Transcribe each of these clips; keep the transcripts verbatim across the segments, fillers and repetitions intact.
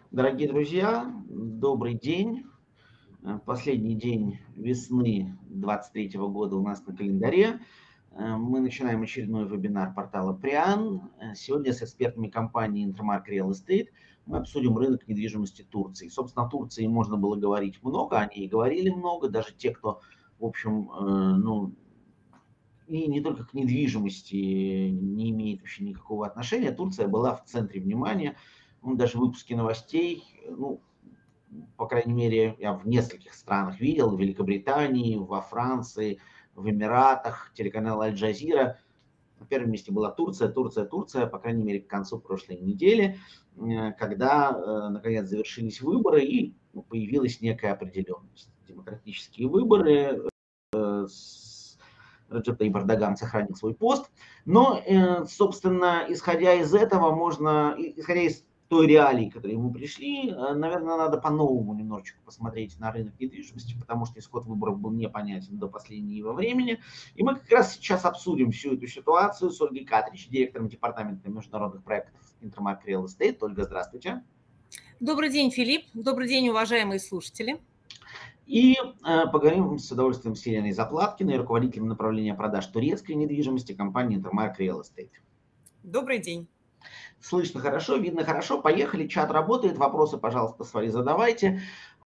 Дорогие друзья, добрый день. Э, Последний день весны двадцать третьего года у нас на календаре. Э, Мы начинаем очередной вебинар портала Приан. Э, Сегодня с экспертами компании Intermark Real Estate мы обсудим рынок недвижимости Турции. Собственно, о Турции можно было говорить много, они и говорили много, даже те, кто, в общем, э, ну, и не только к недвижимости не имеет вообще никакого отношения. Турция была в центре внимания. Ну, даже выпуски новостей, ну, по крайней мере, я в нескольких странах видел, в Великобритании, во Франции, в Эмиратах, телеканал Аль-Джазира. На первом месте была Турция, Турция, Турция, по крайней мере, к концу прошлой недели, э, когда, э, наконец, завершились выборы и ну, появилась некая определенность. Демократические выборы, э, с- Реджеп Таyyip Эрдоган сохранил свой пост. Но, э, собственно, исходя из этого, можно, и- исходя из той реалии, к которой мы пришли, э, наверное, надо по-новому немножечко посмотреть на рынок недвижимости, потому что исход выборов был непонятен до последнего времени. И мы как раз сейчас обсудим всю эту ситуацию с Ольгой Катрич, директором департамента международных проектов Intermark Real Estate. Ольга, здравствуйте. Добрый день, Филипп. Добрый день, уважаемые слушатели. И э, поговорим с удовольствием с Еленой Заплаткиной, руководителем направления продаж турецкой недвижимости компании Intermark Real Estate. Добрый день. Слышно хорошо, видно хорошо. Поехали, чат работает. Вопросы, пожалуйста, свои задавайте.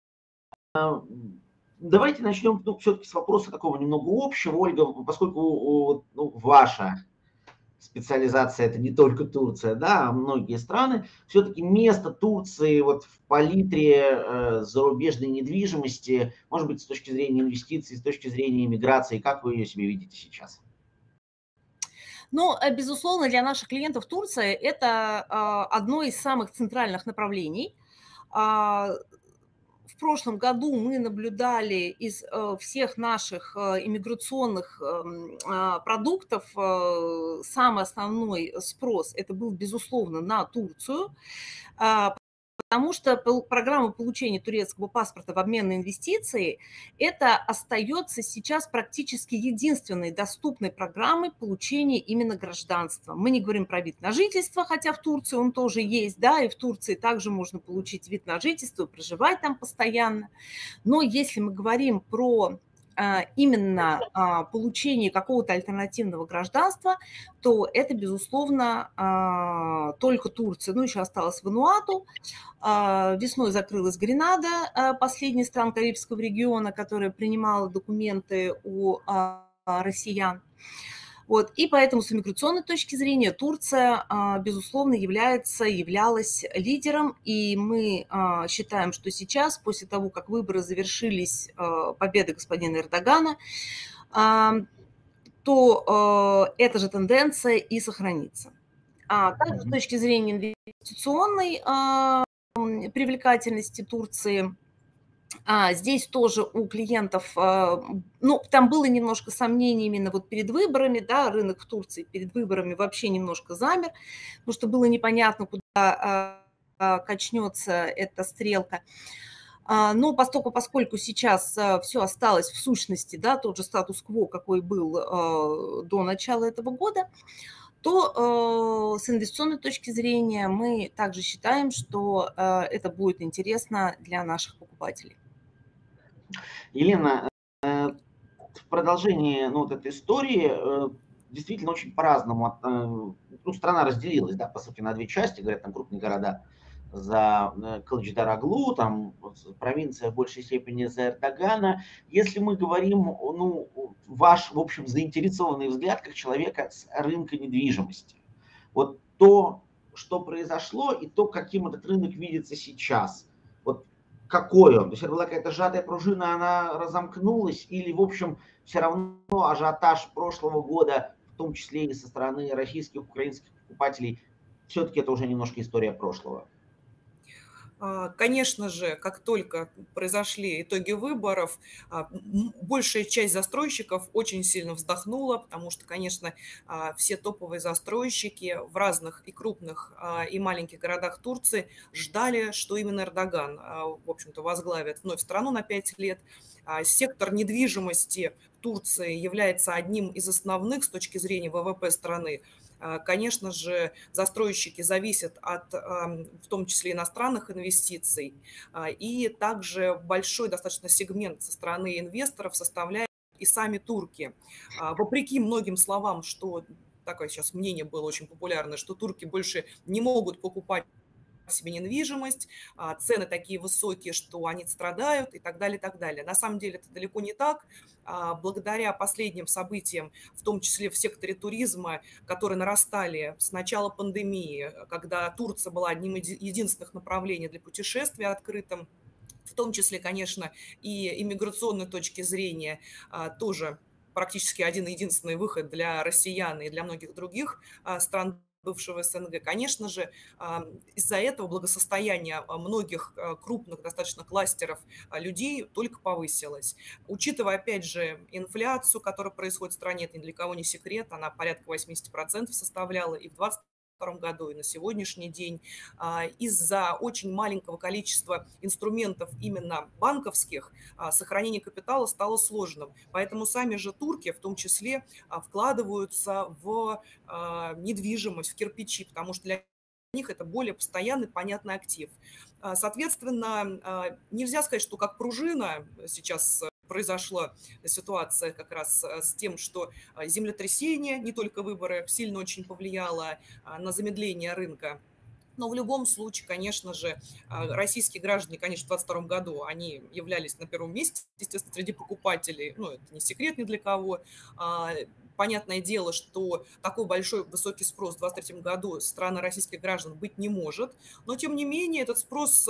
Давайте начнем ну, все-таки с вопроса такого немного общего. Ольга, поскольку ну, ваша специализация это не только Турция, да, а многие страны, все-таки место Турции вот в палитре э, зарубежной недвижимости, может быть, с точки зрения инвестиций, с точки зрения иммиграции, как вы ее себе видите сейчас? Ну, э, безусловно, для наших клиентов Турция– это а, одно из самых центральных направлений. А, В прошлом году мы наблюдали из э, всех наших э, иммиграционных эм, а, продуктов э, самый основной спрос– это был, безусловно, на Турцию. А, Потому что пол- программа получения турецкого паспорта в обмен на инвестиции– это остается сейчас практически единственной доступной программой получения именно гражданства. Мы не говорим про вид на жительство, хотя в Турции он тоже есть, да, и в Турции также можно получить вид на жительство, проживать там постоянно. Но если мы говорим про а, именно а, получение какого-то альтернативного гражданства, то это, безусловно, а, только Турция. Ну, еще осталось Вануату. А, Весной закрылась Гренада, а, последняя страна Карибского региона, которая принимала документы у а, россиян. Вот. И поэтому с иммиграционной точки зрения Турция, а, безусловно, является, являлась лидером. И мы а, считаем, что сейчас, после того, как выборы завершились, а, победой господина Эрдогана, а, то а, эта же тенденция и сохранится. А также с Мгм. точки зрения инвестиционной а, м, привлекательности Турции, а, здесь тоже у клиентов, а, ну, там было немножко сомнений именно вот перед выборами, да, рынок в Турции перед выборами вообще немножко замер, потому что было непонятно, куда а, а, качнется эта стрелка. А, Но поскольку, поскольку сейчас все осталось в сущности, да, тот же статус-кво, какой был а, до начала этого года, то э, с инвестиционной точки зрения мы также считаем, что э, это будет интересно для наших покупателей. Елена, э, в продолжении ну, вот этой истории э, действительно очень по-разному. от, э, Ну, страна разделилась, да, по сути, на две части. Говорят, там крупные города за э, Кылычдар-Оглу, там вот, провинция в большей степени за Эрдогана. Если мы говорим, ну, ваш, в общем, заинтересованный взгляд как человека с рынка недвижимости, вот то, что произошло, и то, каким этот рынок видится сейчас. Вот какой он? То есть это была какая-то сжатая пружина, она разомкнулась, или, в общем, все равно ажиотаж прошлого года, в том числе и со стороны российских, украинских покупателей, все-таки это уже немножко история прошлого. А, Конечно же, как только произошли итоги выборов, а, м, большая часть застройщиков очень сильно вздохнула, потому что, конечно, а, все топовые застройщики в разных и крупных, а, и маленьких городах Турции ждали, что именно Эрдоган, а, в общем-то, возглавит вновь страну на пять лет. А, Сектор недвижимости в Турции является одним из основных с точки зрения вэ вэ пэ страны. Конечно же, застройщики зависят от, в том числе, иностранных инвестиций, и также большой достаточно сегмент со стороны инвесторов составляет и сами турки. Вопреки многим словам, что такое сейчас мнение было очень популярное, что турки больше не могут покупать себе недвижимость, цены такие высокие, что они страдают и так далее, и так далее. На самом деле это далеко не так. Благодаря последним событиям, в том числе в секторе туризма, которые нарастали с начала пандемии, когда Турция была одним из единственных направлений для путешествия открытым, в том числе, конечно, и иммиграционной точки зрения, тоже практически один-единственный выход для россиян и для многих других стран бывшего СНГ. Конечно же, из-за этого благосостояние многих крупных достаточно кластеров людей только повысилось. Учитывая, опять же, инфляцию, которая происходит в стране, это ни для кого не секрет, она порядка восемьдесят процентов составляла и в двадцать втором году, и на сегодняшний день, из-за очень маленького количества инструментов именно банковских, сохранение капитала стало сложным. Поэтому сами же турки в том числе вкладываются в недвижимость, в кирпичи, потому что для них это более постоянный, понятный актив. Соответственно, нельзя сказать, что как пружина сейчас произошла ситуация как раз с тем, что землетрясение, не только выборы, сильно очень повлияло на замедление рынка. Но в любом случае, конечно же, российские граждане, конечно, в двадцать втором году, они являлись на первом месте, естественно, среди покупателей. Ну, это не секрет ни для кого. Понятное дело, что такой большой высокий спрос в двадцать третьем году со стороны российских граждан быть не может, но тем не менее этот спрос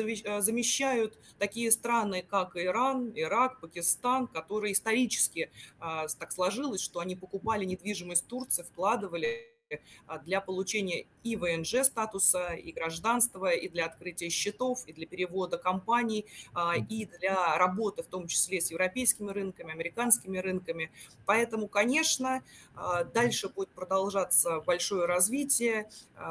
замещают такие страны, как Иран, Ирак, Пакистан, которые исторически так сложилось, что они покупали недвижимость в Турции, вкладывали для получения и ВНЖ статуса, и гражданства, и для открытия счетов, и для перевода компаний, и для работы, в том числе с европейскими рынками, американскими рынками. Поэтому, конечно, дальше будет продолжаться большое развитие.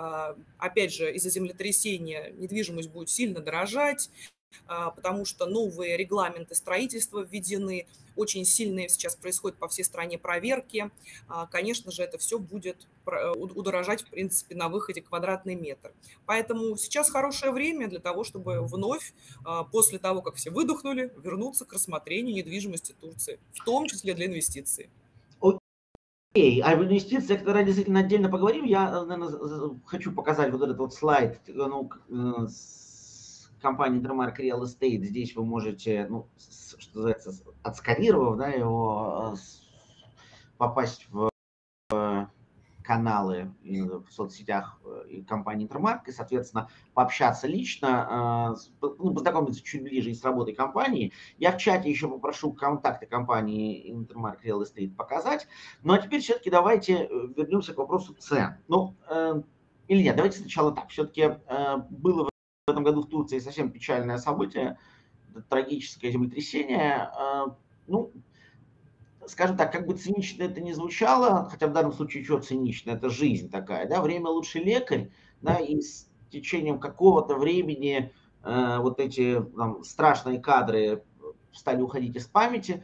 Опять же, из-за землетрясения недвижимость будет сильно дорожать, потому что новые регламенты строительства введены, очень сильные сейчас происходят по всей стране проверки. Конечно же, это все будет удорожать, в принципе, на выходе квадратный метр. Поэтому сейчас хорошее время для того, чтобы вновь, после того, как все выдохнули, вернуться к рассмотрению недвижимости Турции, в том числе для инвестиций. Окей, а в инвестициях тогда действительно отдельно поговорим. Я, наверное, хочу показать вот этот вот слайд, ну, с компании Intermark Real Estate. Здесь вы можете, ну, что называется, отсканировав, да, его, попасть в каналы в соцсетях компании Intermark и, соответственно, пообщаться лично, ну, познакомиться чуть ближе и с работой компании. Я в чате еще попрошу контакты компании Intermark Real Estate показать. Ну, а теперь все-таки давайте вернемся к вопросу цен. Ну, э, или нет, давайте сначала так. Все-таки э, было в этом году в Турции совсем печальное событие, трагическое землетрясение. Э, ну, скажем так, как бы цинично это ни звучало, хотя в данном случае что цинично, это жизнь такая, да, время лучший лекарь, да, и с течением какого-то времени э, вот эти там, страшные кадры стали уходить из памяти.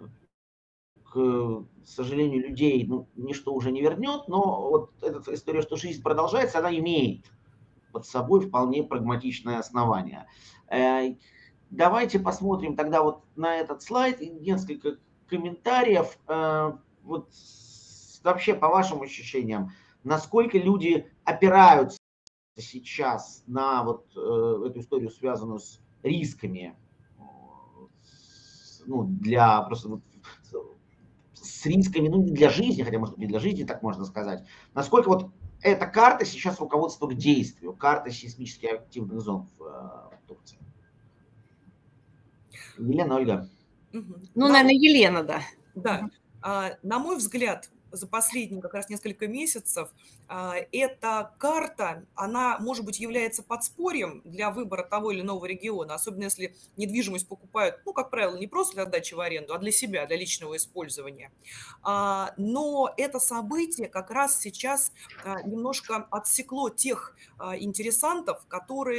К сожалению, людей ну, ничто уже не вернет, но вот эта история, что жизнь продолжается, она имеет под собой вполне прагматичное основание. Э, давайте посмотрим тогда вот на этот слайд и несколько комментариев, э, вот вообще по вашим ощущениям, насколько люди опираются сейчас на вот э, эту историю, связанную с рисками, ну, для просто вот, с рисками, ну, не для жизни, хотя, может быть, для жизни, так можно сказать, насколько вот эта карта сейчас руководство к действию, карта сейсмически активных зон в, в Турции. Елена, Ольга. Ну, на... наверное, Елена, да. Да. А, на мой взгляд, за последние как раз несколько месяцев а, эта карта, она, может быть, является подспорьем для выбора того или иного региона, особенно если недвижимость покупают, ну, как правило, не просто для отдачи в аренду, а для себя, для личного использования. А, но это событие как раз сейчас а, немножко отсекло тех а, интересантов, которые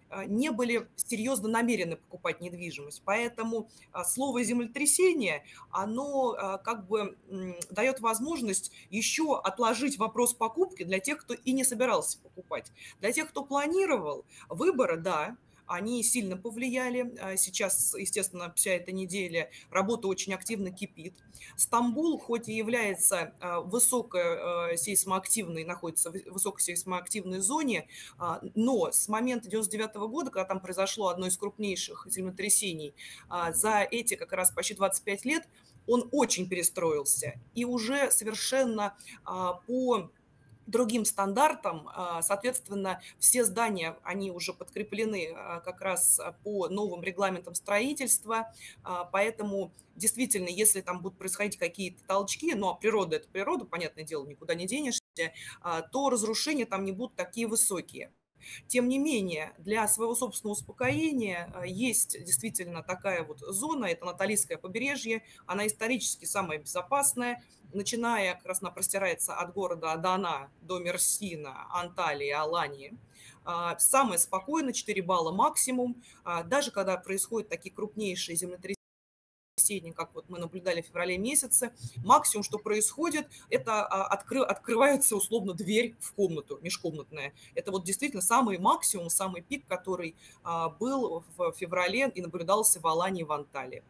не были серьезно намерены покупать недвижимость. Поэтому слово «землетрясение», оно как бы дает возможность еще отложить вопрос покупки для тех, кто и не собирался покупать. Для тех, кто планировал, выборы, да, они сильно повлияли. Сейчас, естественно, вся эта неделя работа очень активно кипит. Стамбул, хоть и является высокосейсмоактивной, находится в высокосейсмоактивной зоне, но с момента девяносто девятого года, когда там произошло одно из крупнейших землетрясений, за эти как раз почти двадцать пять лет он очень перестроился. И уже совершенно по другим стандартам, соответственно, все здания, они уже подкреплены как раз по новым регламентам строительства, поэтому действительно, если там будут происходить какие-то толчки, ну а природа – это природа, понятное дело, никуда не денешься, то разрушения там не будут такие высокие. Тем не менее, для своего собственного успокоения есть действительно такая вот зона, это Анатолийское побережье, она исторически самая безопасная, начиная, как раз она простирается от города Адана до Мерсина, Анталии, Алании. Самое спокойное, четыре балла максимум, даже когда происходят такие крупнейшие землетрясения, как вот мы наблюдали в феврале месяце, максимум, что происходит, это откры, открывается условно дверь в комнату, межкомнатная. Это вот действительно самый максимум, самый пик, который был в феврале и наблюдался в Алании, в Анталии.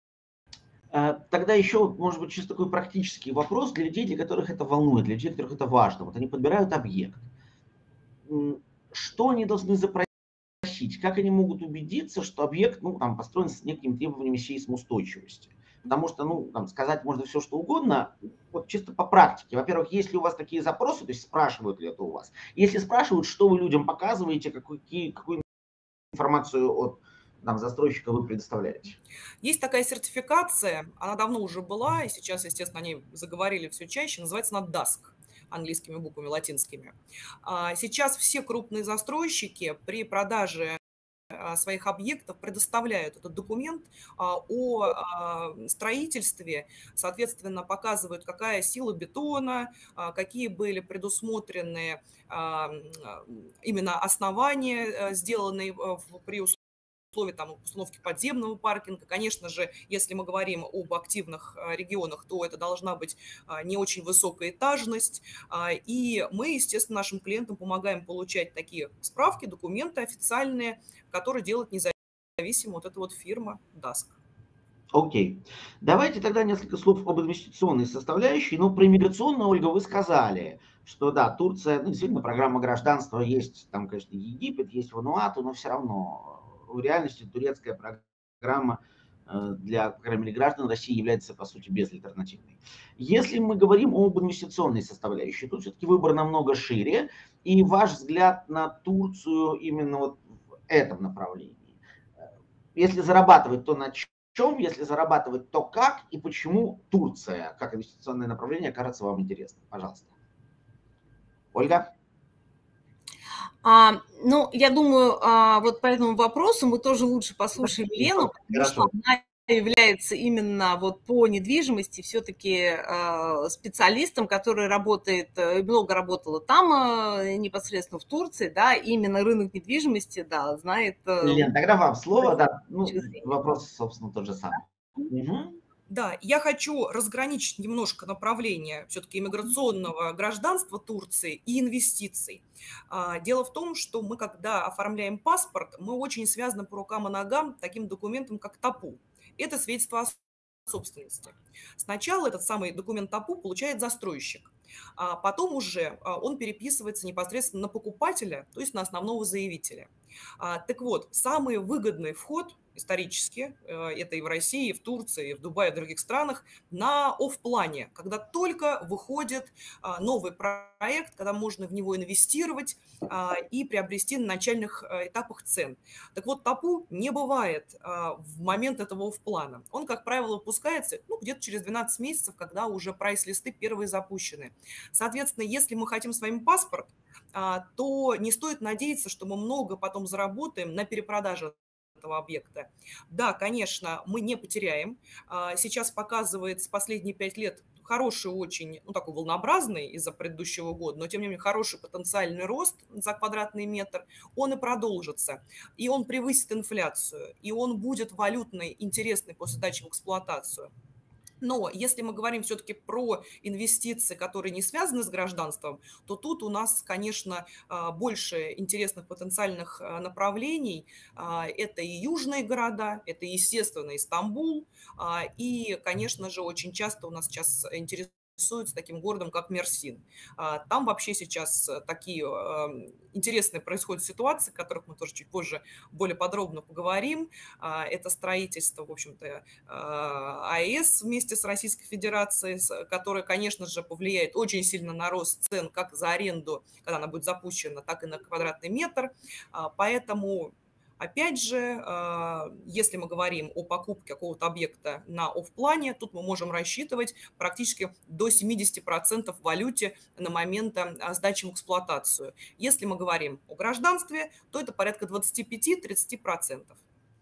Тогда еще, может быть, чисто такой практический вопрос для людей, для которых это волнует, для людей, для которых это важно. Вот они подбирают объект. Что они должны запросить? Как они могут убедиться, что объект, ну, там, построен с некими требованиями сейсмоустойчивости? Потому что, ну, там, сказать можно все, что угодно, вот чисто по практике. Во-первых, есть ли у вас такие запросы, то есть спрашивают ли это у вас? Если спрашивают, что вы людям показываете, какую, какую информацию от там, застройщика вы предоставляете? Есть такая сертификация, она давно уже была, и сейчас, естественно, они заговорили все чаще, называется она даск. Английскими буквами, латинскими. Сейчас все крупные застройщики при продаже своих объектов предоставляют этот документ о строительстве, соответственно, показывают, какая сила бетона, какие были предусмотрены именно основания, сделанные при условии условий там, установки подземного паркинга. Конечно же, если мы говорим об активных регионах, то это должна быть не очень высокая этажность. И мы, естественно, нашим клиентам помогаем получать такие справки, документы официальные, которые делает независимо вот эта вот фирма даск. Окей. Давайте тогда несколько слов об инвестиционной составляющей. Ну, про иммиграционную, Ольга, вы сказали, что да, Турция, ну, действительно, программа гражданства есть, там, конечно, Египет, есть Вануату, но все равно в реальности турецкая программа для, по крайней мере, граждан России является, по сути, безальтернативной. Если мы говорим об инвестиционной составляющей, тут все-таки выбор намного шире, и ваш взгляд на Турцию именно вот в этом направлении. Если зарабатывать, то на чем, если зарабатывать, то как, и почему Турция, как инвестиционное направление, кажется вам интересным? Пожалуйста. Ольга? А, ну, я думаю, а, вот по этому вопросу мы тоже лучше послушаем Лену, потому что она является именно вот по недвижимости все-таки а, специалистом, который работает, много работала там а, непосредственно в Турции, да, именно рынок недвижимости, да, знает. Лен, тогда вам слово, да, ну, вопрос, собственно, тот же самый. Угу. Да, я хочу разграничить немножко направление все-таки иммиграционного гражданства Турции и инвестиций. Дело в том, что мы, когда оформляем паспорт, мы очень связаны по рукам и ногам таким документом, как ТАПУ. Это свидетельство о собственности. Сначала этот самый документ ТАПУ получает застройщик, а потом уже он переписывается непосредственно на покупателя, то есть на основного заявителя. Так вот, самый выгодный вход исторически, это и в России, и в Турции, и в Дубае, и в других странах, на офф-плане, когда только выходит новый проект, когда можно в него инвестировать и приобрести на начальных этапах цен. Так вот, ТАПУ не бывает в момент этого офф-плана. Он, как правило, выпускается ну, где-то через двенадцать месяцев, когда уже прайс-листы первые запущены. Соответственно, если мы хотим с вами паспорт, то не стоит надеяться, что мы много потом заработаем на перепродаже этого объекта. Да, конечно, мы не потеряем. Сейчас показывает с последние пять лет хороший очень, ну, такой волнообразный из-за предыдущего года, но, тем не менее, хороший потенциальный рост за квадратный метр, он и продолжится. И он превысит инфляцию, и он будет валютный, интересный после сдачи в эксплуатацию. Но если мы говорим все-таки про инвестиции, которые не связаны с гражданством, то тут у нас, конечно, больше интересных потенциальных направлений. Это и южные города, это, естественно, и Стамбул, и, конечно же, очень часто у нас сейчас интересует с таким городом, как Мерсин. Там вообще сейчас такие интересные происходят ситуации, о которых мы тоже чуть позже более подробно поговорим. Это строительство, в общем-то, АЭС вместе с Российской Федерацией, которое, конечно же, повлияет очень сильно на рост цен как за аренду, когда она будет запущена, так и на квадратный метр. Поэтому... Опять же, если мы говорим о покупке какого-то объекта на оффплане, тут мы можем рассчитывать практически до семидесяти процентов в валюте на момент сдачи в эксплуатацию. Если мы говорим о гражданстве, то это порядка двадцати пяти — тридцати процентов.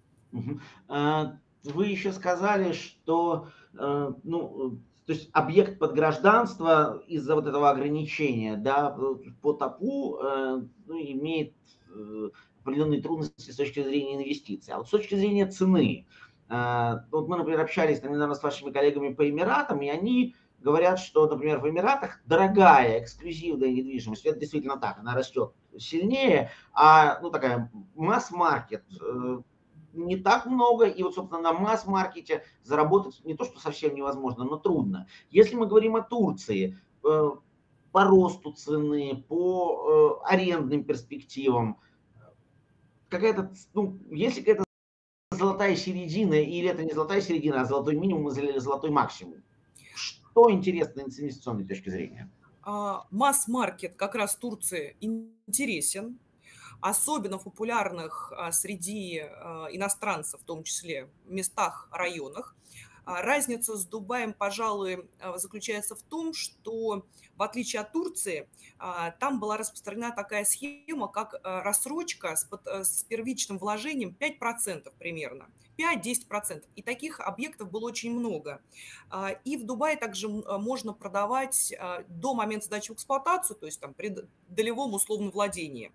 Вы еще сказали, что ну, то есть объект под гражданство из-за вот этого ограничения, да, по ТАПУ ну, имеет определенные трудности с точки зрения инвестиций. А вот с точки зрения цены, вот мы, например, общались недавно с вашими коллегами по Эмиратам, и они говорят, что, например, в Эмиратах дорогая эксклюзивная недвижимость, это действительно так, она растет сильнее, а ну, такая масс-маркет не так много, и вот, собственно, на масс-маркете заработать не то, что совсем невозможно, но трудно. Если мы говорим о Турции, по росту цены, по арендным перспективам, какая-то, ну, есть ли какая-то золотая середина, или это не золотая середина, а золотой минимум или золотой максимум? Что интересно с инвестиционной точки зрения? Масс-маркет как раз в Турции интересен, особенно в популярных среди иностранцев, в том числе в местах, районах. Разница с Дубаем, пожалуй, заключается в том, что в отличие от Турции, там была распространена такая схема, как рассрочка с первичным вложением пять процентов примерно, пять-десять процентов. И таких объектов было очень много. И в Дубае также можно продавать до момента сдачи в эксплуатацию, то есть там при долевом условном владении.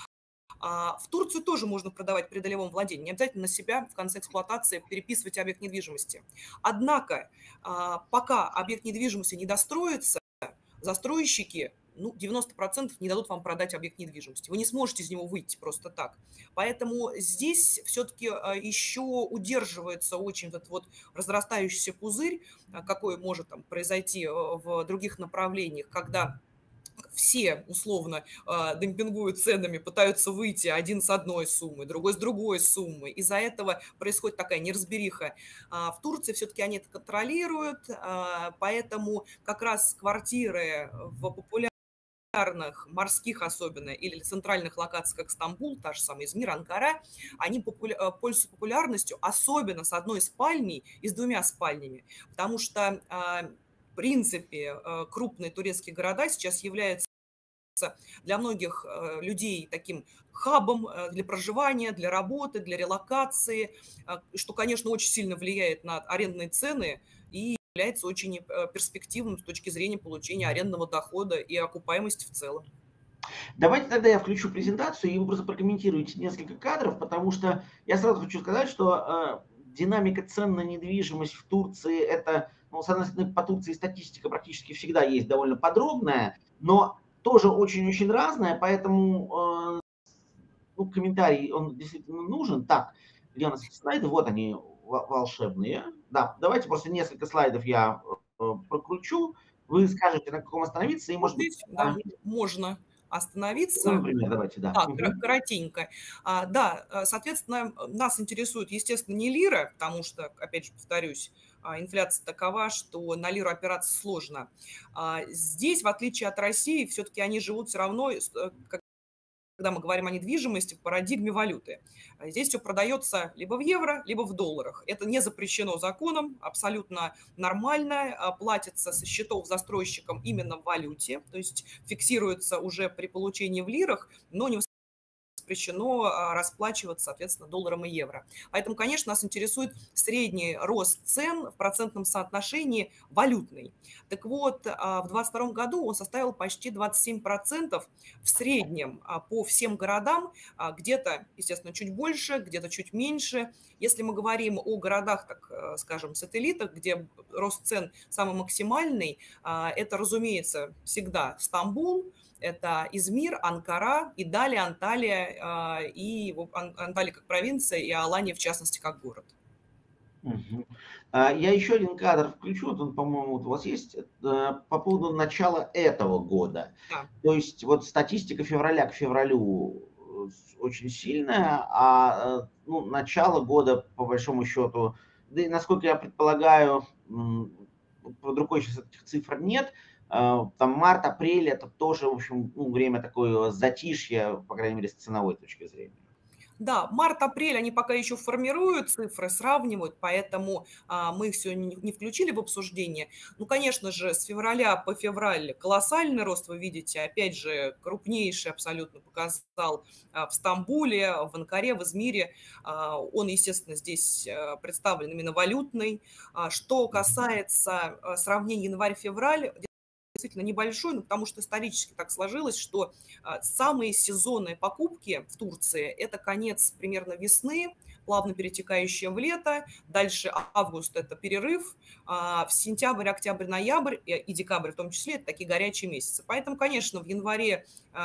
В Турцию тоже можно продавать при долевом владении, не обязательно на себя в конце эксплуатации переписывать объект недвижимости. Однако, пока объект недвижимости не достроится, застройщики ну, девяносто процентов не дадут вам продать объект недвижимости. Вы не сможете из него выйти просто так. Поэтому здесь все-таки еще удерживается очень этот вот разрастающийся пузырь, какой может там произойти в других направлениях, когда все условно э, демпингуют ценами, пытаются выйти один с одной суммы, другой с другой суммы. Из-за этого происходит такая неразбериха. А в Турции все-таки они это контролируют, а, поэтому как раз квартиры в популярных морских особенно или центральных локациях, как Стамбул, та же самая Измир, Анкара, они популя... пользуются популярностью, особенно с одной спальней и с двумя спальнями, потому что в принципе крупные турецкие города сейчас являются для многих людей таким хабом для проживания, для работы, для релокации, что, конечно, очень сильно влияет на арендные цены и является очень перспективным с точки зрения получения арендного дохода и окупаемости в целом. Давайте тогда я включу презентацию, и вы просто прокомментируете несколько кадров, потому что я сразу хочу сказать, что э, динамика цен на недвижимость в Турции, это, ну, с одной стороны, по Турции статистика практически всегда есть довольно подробная, но тоже очень-очень разная, поэтому э, ну, комментарий, он действительно нужен. Так, где у нас слайды? Вот они, волшебные. Да, давайте просто несколько слайдов я э, прокручу. Вы скажете, на каком остановиться, и, может быть... Да, можно остановиться. Ну, например, давайте, да. Да, угу. Коротенько. А, да, соответственно, нас интересует, естественно, не лира, потому что, опять же, повторюсь, инфляция такова, что на лиру опираться сложно. А здесь, в отличие от России, все-таки они живут все равно, как когда мы говорим о недвижимости, в парадигме валюты. Здесь все продается либо в евро, либо в долларах. Это не запрещено законом, абсолютно нормально, платится со счетов застройщикам именно в валюте, то есть фиксируется уже при получении в лирах, но не запрещено расплачиваться, соответственно, долларом и евро. Поэтому, конечно, нас интересует средний рост цен в процентном соотношении валютный. Так вот, в двадцать втором году он составил почти двадцать семь процентов в среднем по всем городам, где-то, естественно, чуть больше, где-то чуть меньше. Если мы говорим о городах, так скажем, сателлитах, где рост цен самый максимальный, это, разумеется, всегда Стамбул, это Измир, Анкара и далее Анталия, и Анталия как провинция, и Алания, в частности, как город. Угу. Я еще один кадр включу, он, по-моему, вот у вас есть, по поводу начала этого года. Да. То есть вот статистика февраля к февралю очень сильная, а ну, начало года, по большому счету, да и, насколько я предполагаю, под рукой сейчас этих цифр нет, там март, апрель, это тоже, в общем, ну, время такое затишья, по крайней мере, с ценовой точки зрения. Да, март-апрель, они пока еще формируют цифры, сравнивают, поэтому а, мы их сегодня не включили в обсуждение. Ну, конечно же, с февраля по февраль колоссальный рост, вы видите, опять же, крупнейший абсолютно показал а, в Стамбуле, в Анкаре, в Измире. А, он, естественно, здесь а, представлен именно валютный. А, что касается а, сравнения январь-февраль, действительно небольшой, но потому что исторически так сложилось, что самые сезонные покупки в Турции – это конец примерно весны, плавно перетекающее в лето, дальше август – это перерыв, в сентябрь, октябрь, ноябрь и декабрь в том числе – это такие горячие месяцы. Поэтому, конечно, в январе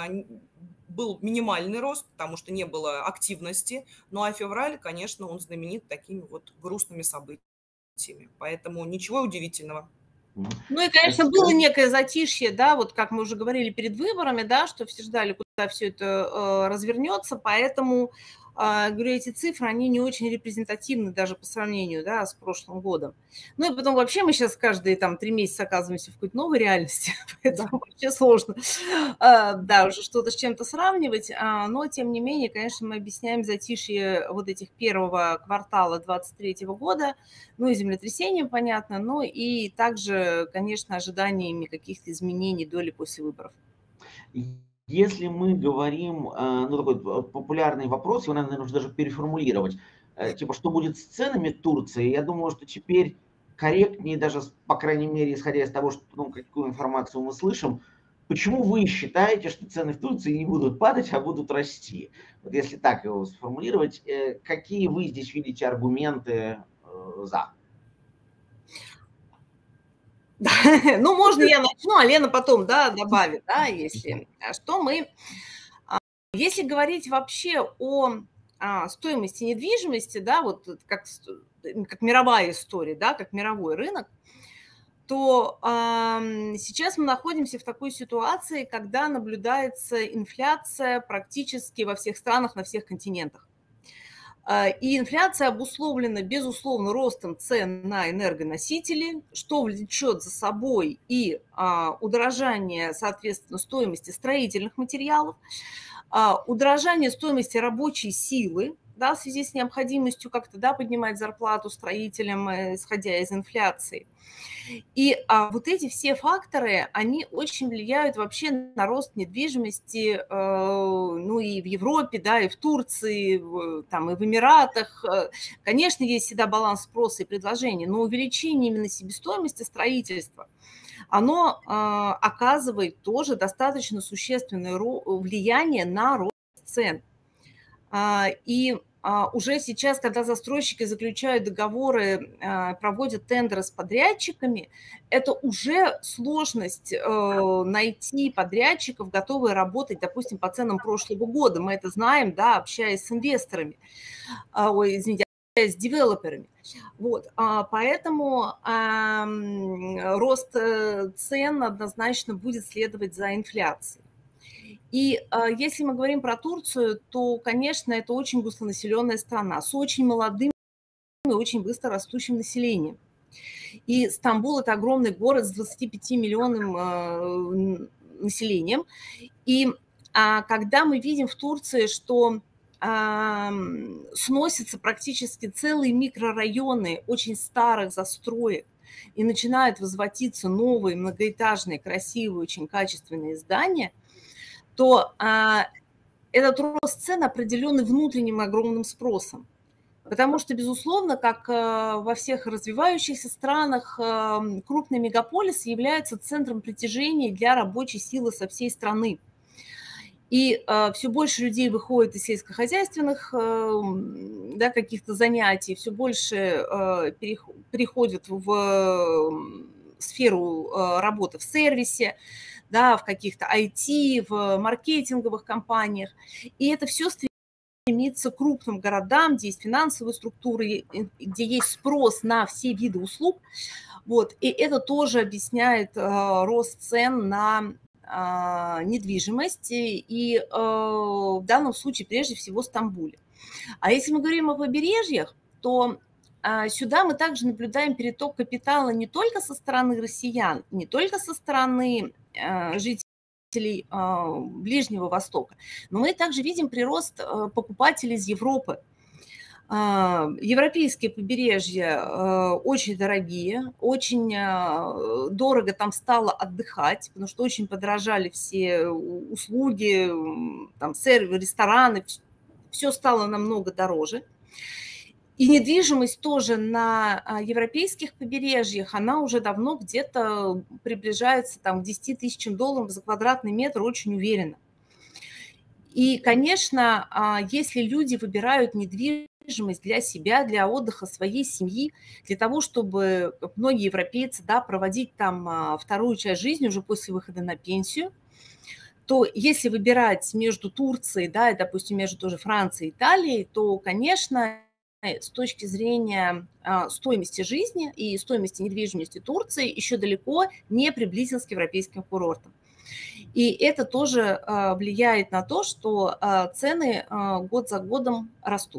был минимальный рост, потому что не было активности, ну а февраль, конечно, он знаменит такими вот грустными событиями, поэтому ничего удивительного. Ну и, конечно, было некое затишье, да, вот как мы уже говорили перед выборами, да, что все ждали, куда все это э, развернется, поэтому, э, говорю, эти цифры, они не очень репрезентативны даже по сравнению, да, с прошлым годом. Ну и потом вообще мы сейчас каждые там три месяца оказываемся в какой-то новой реальности, поэтому да. Вообще сложно, э, да, уже что-то с чем-то сравнивать, э, но тем не менее, конечно, мы объясняем затишье вот этих первого квартала двадцать третьего года, ну и землетрясением, понятно, но и также, конечно, ожиданиями каких-то изменений до или после выборов. Если мы говорим, ну, такой популярный вопрос, его, наверное, нужно даже переформулировать, типа, что будет с ценами Турции, я думаю, что теперь корректнее, даже, по крайней мере, исходя из того, что, ну, какую информацию мы слышим, почему вы считаете, что цены в Турции не будут падать, а будут расти? Вот если так его сформулировать, какие вы здесь видите аргументы за? Да. Ну, можно я начну, а Лена потом, да, добавит, да, если что мы... Если говорить вообще о стоимости недвижимости, да, вот как, как мировая история, да, как мировой рынок, то э, сейчас мы находимся в такой ситуации, когда наблюдается инфляция практически во всех странах, на всех континентах. И инфляция обусловлена, безусловно, ростом цен на энергоносители, что влечет за собой и а, удорожание, соответственно, стоимости строительных материалов, а, удорожание стоимости рабочей силы, да, в связи с необходимостью как-то, да, поднимать зарплату строителям, исходя из инфляции. И а, вот эти все факторы, они очень влияют вообще на рост недвижимости, э, ну и в Европе, да, и в Турции, в, там, и в Эмиратах. Конечно, есть всегда баланс спроса и предложения, но увеличение именно себестоимости строительства, оно э, оказывает тоже достаточно существенное влияние на рост цен. А, и уже сейчас, когда застройщики заключают договоры, проводят тендеры с подрядчиками, это уже сложность найти подрядчиков, готовые работать, допустим, по ценам прошлого года. Мы это знаем, да, общаясь с инвесторами, ой, извините, общаясь с девелоперами. Вот, поэтому рост цен однозначно будет следовать за инфляцией. И э, если мы говорим про Турцию, то, конечно, это очень густонаселенная страна с очень молодым и очень быстро растущим населением. И Стамбул – это огромный город с двадцатью пятью миллионным э, населением. И э, когда мы видим в Турции, что э, сносятся практически целые микрорайоны очень старых застроек, и начинают возводиться новые многоэтажные, красивые, очень качественные здания, то а, этот рост цен определенный внутренним огромным спросом. Потому что, безусловно, как во всех развивающихся странах, крупный мегаполис является центром притяжения для рабочей силы со всей страны. И э, все больше людей выходит из сельскохозяйственных э, да, каких-то занятий, все больше э, перех, переходит в э, сферу э, работы в сервисе, да, в каких-то ай ти, в маркетинговых компаниях. И это все стремится к крупным городам, где есть финансовые структуры, где есть спрос на все виды услуг. Вот. И это тоже объясняет э, рост цен на недвижимости и в данном случае прежде всего в Стамбуле. А если мы говорим о побережьях, то сюда мы также наблюдаем переток капитала не только со стороны россиян, не только со стороны жителей Ближнего Востока, но мы также видим прирост покупателей из Европы. Европейские побережья очень дорогие, очень дорого там стало отдыхать, потому что очень подорожали все услуги, там, сервисы, рестораны, все стало намного дороже. И недвижимость тоже на европейских побережьях, она уже давно где-то приближается там, к десяти тысячам долларов за квадратный метр очень уверенно. И, конечно, если люди выбирают недвижимость, для себя, для отдыха своей семьи, для того, чтобы, как многие европейцы, да, проводить там вторую часть жизни уже после выхода на пенсию, то если выбирать между Турцией, да, и, допустим, между тоже Францией и Италией, то, конечно, с точки зрения стоимости жизни и стоимости недвижимости Турции еще далеко не приблизилась к европейским курортам. И это тоже влияет на то, что цены год за годом растут.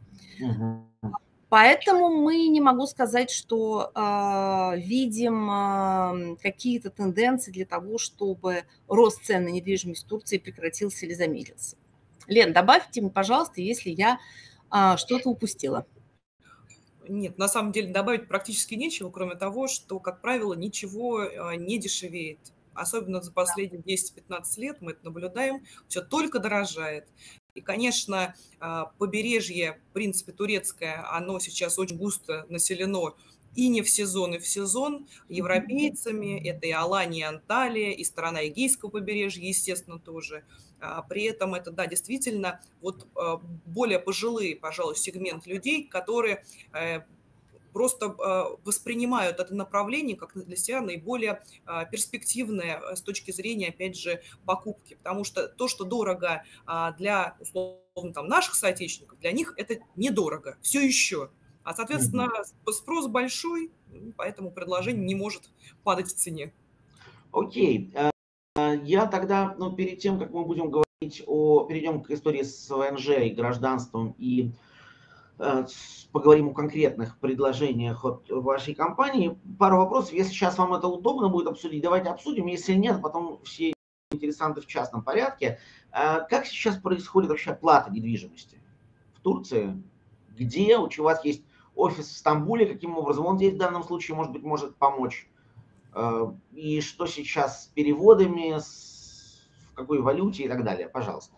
Поэтому мы не могу сказать, что э, видим э, какие-то тенденции для того, чтобы рост цен на недвижимость в Турции прекратился или замедлился. Лен, добавьте мне, пожалуйста, если я э, что-то упустила. Нет, на самом деле добавить практически нечего, кроме того, что, как правило, ничего э, не дешевеет. Особенно за последние десять-пятнадцать лет мы это наблюдаем, все только дорожает. И, конечно, побережье, в принципе, турецкое, оно сейчас очень густо населено и не в сезон, и в сезон европейцами. Это и Алания, и Анталия, и сторона Эгейского побережья, естественно, тоже. При этом это, да, действительно, вот более пожилые, пожалуй, сегмент людей, которые просто воспринимают это направление как для себя наиболее перспективное с точки зрения, опять же, покупки. Потому что то, что дорого для, условно, там, наших соотечественников, для них это недорого, все еще. А, соответственно, mm-hmm. спрос большой, поэтому предложение не может падать в цене. Окей. Okay. Я тогда, ну, перед тем, как мы будем говорить о... Перейдем к истории с ВНЖ и гражданством и поговорим о конкретных предложениях от вашей компании. Пару вопросов. Если сейчас вам это удобно будет обсудить, давайте обсудим. Если нет, потом все интересанты в частном порядке. Как сейчас происходит вообще оплата недвижимости в Турции? Где? У вас есть офис в Стамбуле? Каким образом он здесь в данном случае, может быть, может помочь? И что сейчас с переводами, в какой валюте и так далее? Пожалуйста.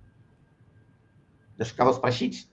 Даже кого спросить?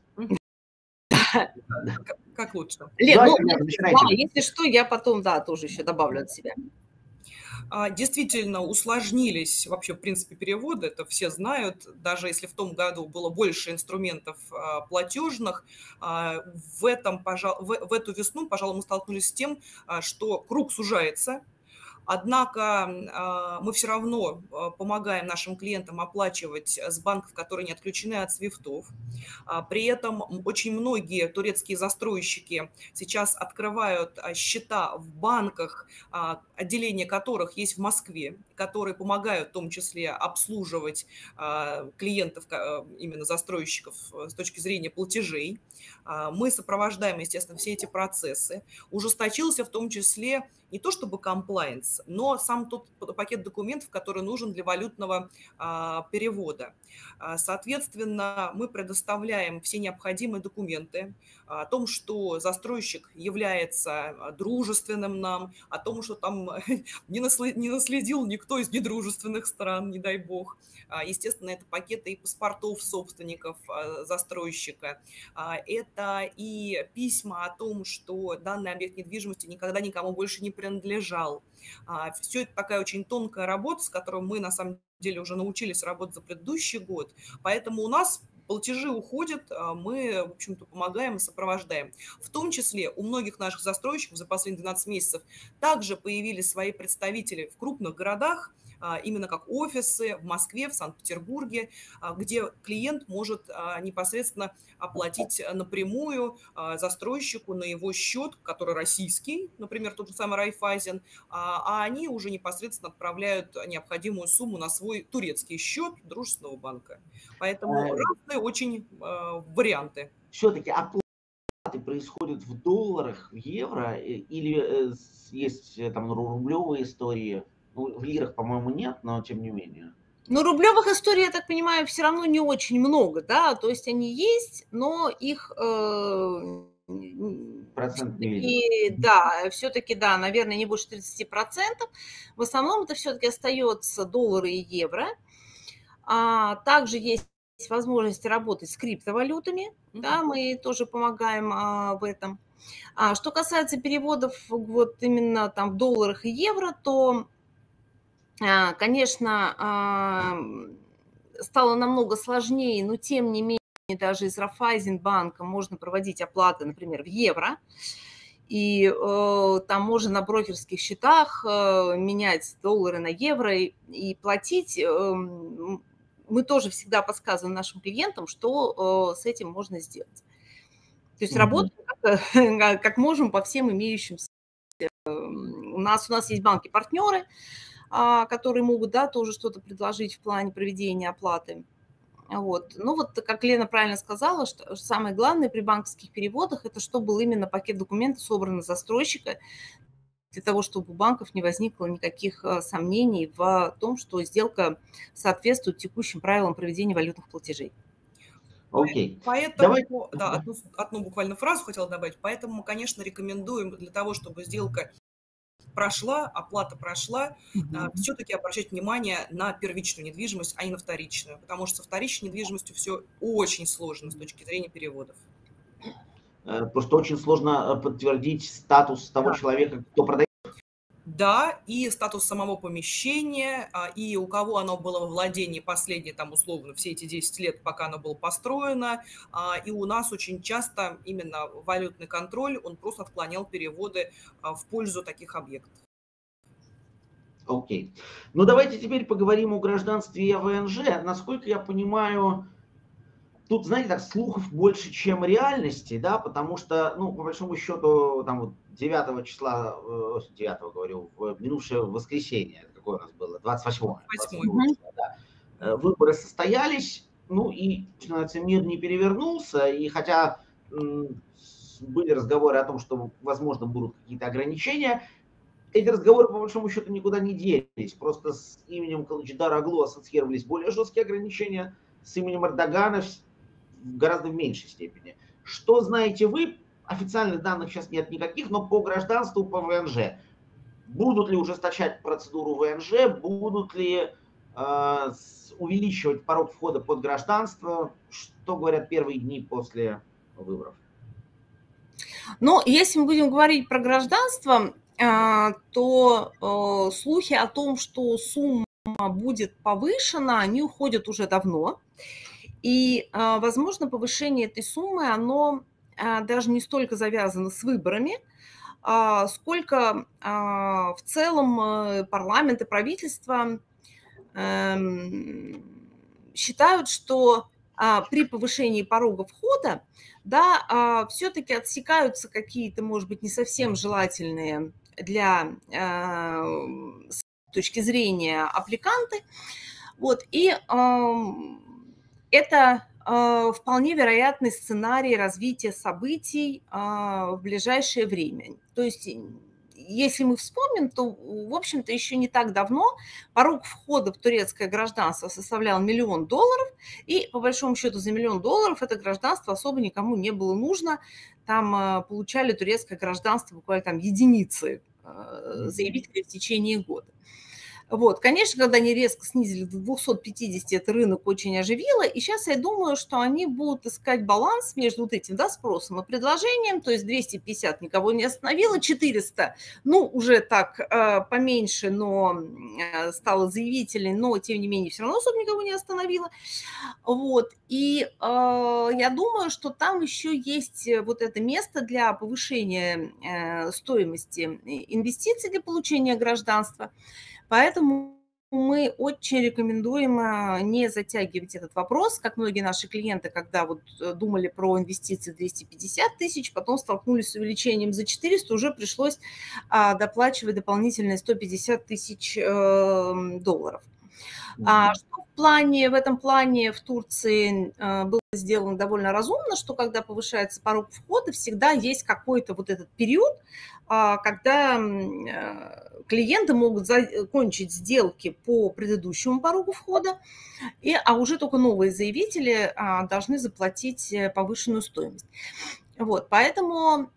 Как, как лучше? Лен, да, ну, да, если что, я потом, да, тоже еще добавлю от себя. Действительно усложнились вообще, в принципе, переводы, это все знают. Даже если в том году было больше инструментов платежных, в, этом, пожалуй, в эту весну, пожалуй, мы столкнулись с тем, что круг сужается. Однако мы все равно помогаем нашим клиентам оплачивать с банков, которые не отключены от свифтов. При этом очень многие турецкие застройщики сейчас открывают счета в банках, отделения которых есть в Москве, которые помогают в том числе обслуживать клиентов, именно застройщиков с точки зрения платежей. Мы сопровождаем, естественно, все эти процессы. Ужесточился в том числе не то чтобы комплаенс, но сам тот пакет документов, который нужен для валютного а, перевода. А, соответственно, мы предоставляем все необходимые документы о том, что застройщик является дружественным нам, о том, что там не наследил никто из недружественных стран, не дай бог. Естественно, это пакеты и паспортов собственников застройщика. Это и письма о том, что данный объект недвижимости никогда никому больше не принадлежал. Все это такая очень тонкая работа, с которой мы, на самом деле, уже научились работать за предыдущий год. Поэтому у нас платежи уходят, мы, в общем-то, помогаем и сопровождаем. В том числе у многих наших застройщиков за последние двенадцать месяцев также появились свои представители в крупных городах, именно как офисы в Москве, в Санкт-Петербурге, где клиент может непосредственно оплатить напрямую застройщику на его счет, который российский, например, тот же самый Райффайзен, а они уже непосредственно отправляют необходимую сумму на свой турецкий счет дружественного банка. Поэтому разные очень варианты. Все-таки оплаты происходят в долларах, в евро, или есть там рублевые истории? Ну, в лирах, по-моему, нет, но тем не менее. Ну, рублевых историй, я так понимаю, все равно не очень много, да, то есть они есть, но их... Э, Процент не и, да, все-таки, да, наверное, не больше тридцати процентов. В основном это все-таки остается доллары и евро. А, также есть возможность работать с криптовалютами, mm-hmm. да, мы тоже помогаем а, в этом. А, что касается переводов вот именно там в долларах и евро, то... Конечно, стало намного сложнее, но тем не менее даже из Райффайзенбанка можно проводить оплаты, например, в евро. И э, там можно на брокерских счетах э, менять доллары на евро и, и платить. Э, мы тоже всегда подсказываем нашим клиентам, что э, с этим можно сделать. То есть mm-hmm. работаем как, как можем по всем имеющимся. У нас, у нас есть банки-партнеры, которые могут, да, тоже что-то предложить в плане проведения оплаты. Вот. Ну вот, как Лена правильно сказала, что самое главное при банковских переводах, это чтобы был именно пакет документов собран застройщика, для того, чтобы у банков не возникло никаких сомнений в том, что сделка соответствует текущим правилам проведения валютных платежей. Окей. Okay. Поэтому, Давай. да, одну, одну буквально фразу хотела добавить, поэтому мы, конечно, рекомендуем для того, чтобы сделка прошла, оплата прошла, mm-hmm. все-таки обращать внимание на первичную недвижимость, а не на вторичную, потому что со вторичной недвижимостью все очень сложно с точки зрения переводов. Просто очень сложно подтвердить статус того да. человека, кто продает. Да, и статус самого помещения, и у кого оно было во владении последние, там, условно, все эти десять лет, пока оно было построено. И у нас очень часто именно валютный контроль, он просто отклонял переводы в пользу таких объектов. Окей. Okay. Ну, давайте теперь поговорим о гражданстве и о ВНЖ. Насколько я понимаю, тут, знаете, так, слухов больше, чем реальности, да, потому что, ну, по большому счету, там вот девятого числа, девятого, говорю, в минувшее воскресенье, какое у нас было, двадцать восьмого, двадцать восьмого числа, да, выборы состоялись, ну, и, начинается, мир не перевернулся, и хотя м, были разговоры о том, что, возможно, будут какие-то ограничения, эти разговоры, по большому счету, никуда не делись, просто с именем Кылычдара Оглу ассоциировались более жесткие ограничения, с именем Эрдогана в гораздо в меньшей степени. Что знаете вы? Официальных данных сейчас нет никаких, но по гражданству, по ВНЖ. Будут ли ужесточать процедуру ВНЖ? Будут ли э, увеличивать порог входа под гражданство? Что говорят первые дни после выборов? Ну, если мы будем говорить про гражданство, э, то э, слухи о том, что сумма будет повышена, они уходят уже давно. И, возможно, повышение этой суммы, оно даже не столько завязано с выборами, сколько в целом парламент и правительство считают, что при повышении порога входа, да, все-таки отсекаются какие-то, может быть, не совсем желательные для с точки зрения аппликанты. Вот, и это э, вполне вероятный сценарий развития событий э, в ближайшее время. То есть если мы вспомним, то, в общем-то, еще не так давно порог входа в турецкое гражданство составлял миллион долларов, и, по большому счету, за миллион долларов это гражданство особо никому не было нужно. Там получали турецкое гражданство буквально там единицы заявителей в течение года. Вот, конечно, когда они резко снизили до двухсот пятидесяти, это рынок очень оживило, и сейчас я думаю, что они будут искать баланс между вот этим, да, спросом и предложением, то есть двести пятьдесят никого не остановило, четыреста, ну, уже так э, поменьше, но э, стало заявителей, но, тем не менее, все равно особо никого не остановило, вот, и э, я думаю, что там еще есть вот это место для повышения э, стоимости инвестиций для получения гражданства. Поэтому мы очень рекомендуем не затягивать этот вопрос, как многие наши клиенты, когда вот думали про инвестиции двести пятьдесят тысяч, потом столкнулись с увеличением за четыреста, уже пришлось доплачивать дополнительные сто пятьдесят тысяч долларов. А что в плане, в этом плане в Турции было сделано довольно разумно, что когда повышается порог входа, всегда есть какой-то вот этот период, когда клиенты могут закончить сделки по предыдущему порогу входа, и, а уже только новые заявители должны заплатить повышенную стоимость. Вот, поэтому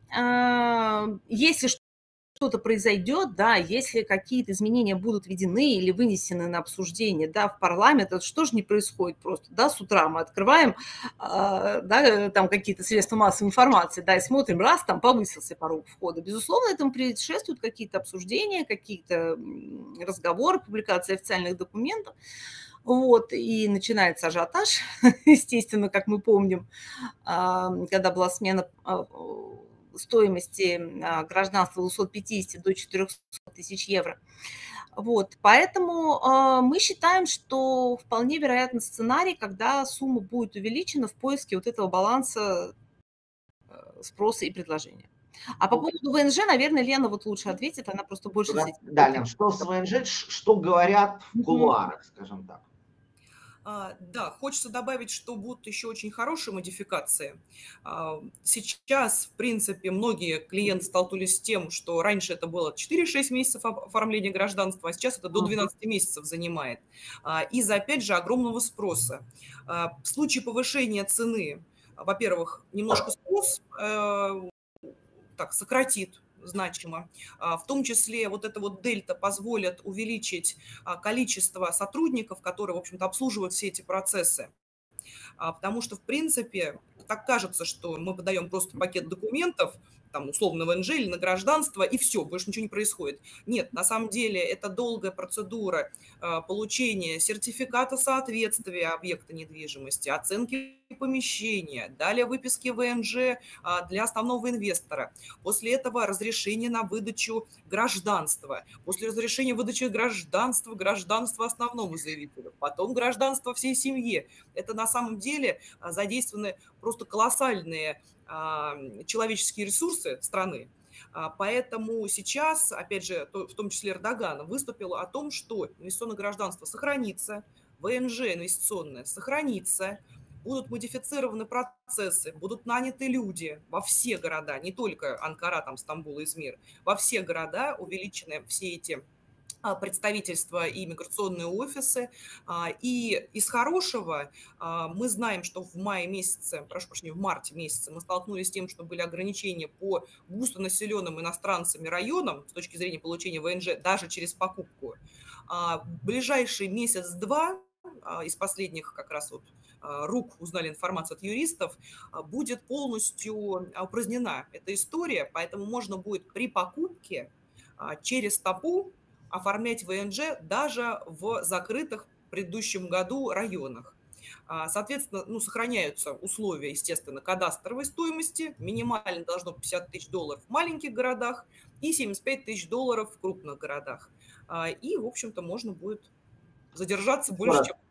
если что-то произойдет, да, если какие-то изменения будут введены или вынесены на обсуждение, да, в парламент, это что же не происходит просто, да, с утра мы открываем, э, да, там какие-то средства массовой информации, да, и смотрим, раз, там повысился порог входа. Безусловно, этому предшествуют какие-то обсуждения, какие-то разговоры, публикации официальных документов. Вот, и начинается ажиотаж, естественно, как мы помним, когда была смена стоимости гражданства с двухсот пятидесяти до четырехсот тысяч евро. Вот, поэтому э, мы считаем, что вполне вероятен сценарий, когда сумма будет увеличена в поиске вот этого баланса э, спроса и предложения. А по поводу ВНЖ, наверное, Лена вот лучше ответит, она просто больше... Да, да, Лен, что с ВНЖ, что говорят в кулуарах, скажем так? Да, хочется добавить, что будут еще очень хорошие модификации. Сейчас, в принципе, многие клиенты столкнулись с тем, что раньше это было четыре-шесть месяцев оформления гражданства, а сейчас это до двенадцати месяцев занимает. Из-за, опять же, огромного спроса. В случае повышения цены, во-первых, немножко спрос так сократит значимо. В том числе вот эта вот дельта позволит увеличить количество сотрудников, которые, в общем-то, обслуживают все эти процессы. Потому что, в принципе, так кажется, что мы подаем просто пакет документов, там, условно, ВНЖ или на гражданство, и все, больше ничего не происходит. Нет, на самом деле это долгая процедура получения сертификата соответствия объекта недвижимости, оценки помещения, далее выписки ВНЖ для основного инвестора. После этого разрешение на выдачу гражданства. После разрешения выдачи гражданства, гражданство основному заявителю. Потом гражданство всей семье. Это на самом деле задействованы просто колоссальные человеческие ресурсы страны. Поэтому сейчас, опять же, в том числе Эрдоган выступил о том, что инвестиционное гражданство сохранится, ВНЖ инвестиционное сохранится, будут модифицированы процессы, будут наняты люди во все города, не только Анкара, там, Стамбул, Измир, во все города увеличены все эти представительства и миграционные офисы. И из хорошего мы знаем, что в мае месяце, прошу прощения, в марте месяце мы столкнулись с тем, что были ограничения по густонаселенным иностранцами районам с точки зрения получения ВНЖ даже через покупку. В ближайший месяц-два из последних как раз вот рук узнали информацию от юристов, будет полностью упразднена эта история, поэтому можно будет при покупке через ТАПУ оформлять ВНЖ даже в закрытых в предыдущем году районах. Соответственно, ну, сохраняются условия, естественно, кадастровой стоимости. Минимально должно быть пятьдесят тысяч долларов в маленьких городах и семьдесят пять тысяч долларов в крупных городах. И, в общем-то, можно будет задержаться больше, чем...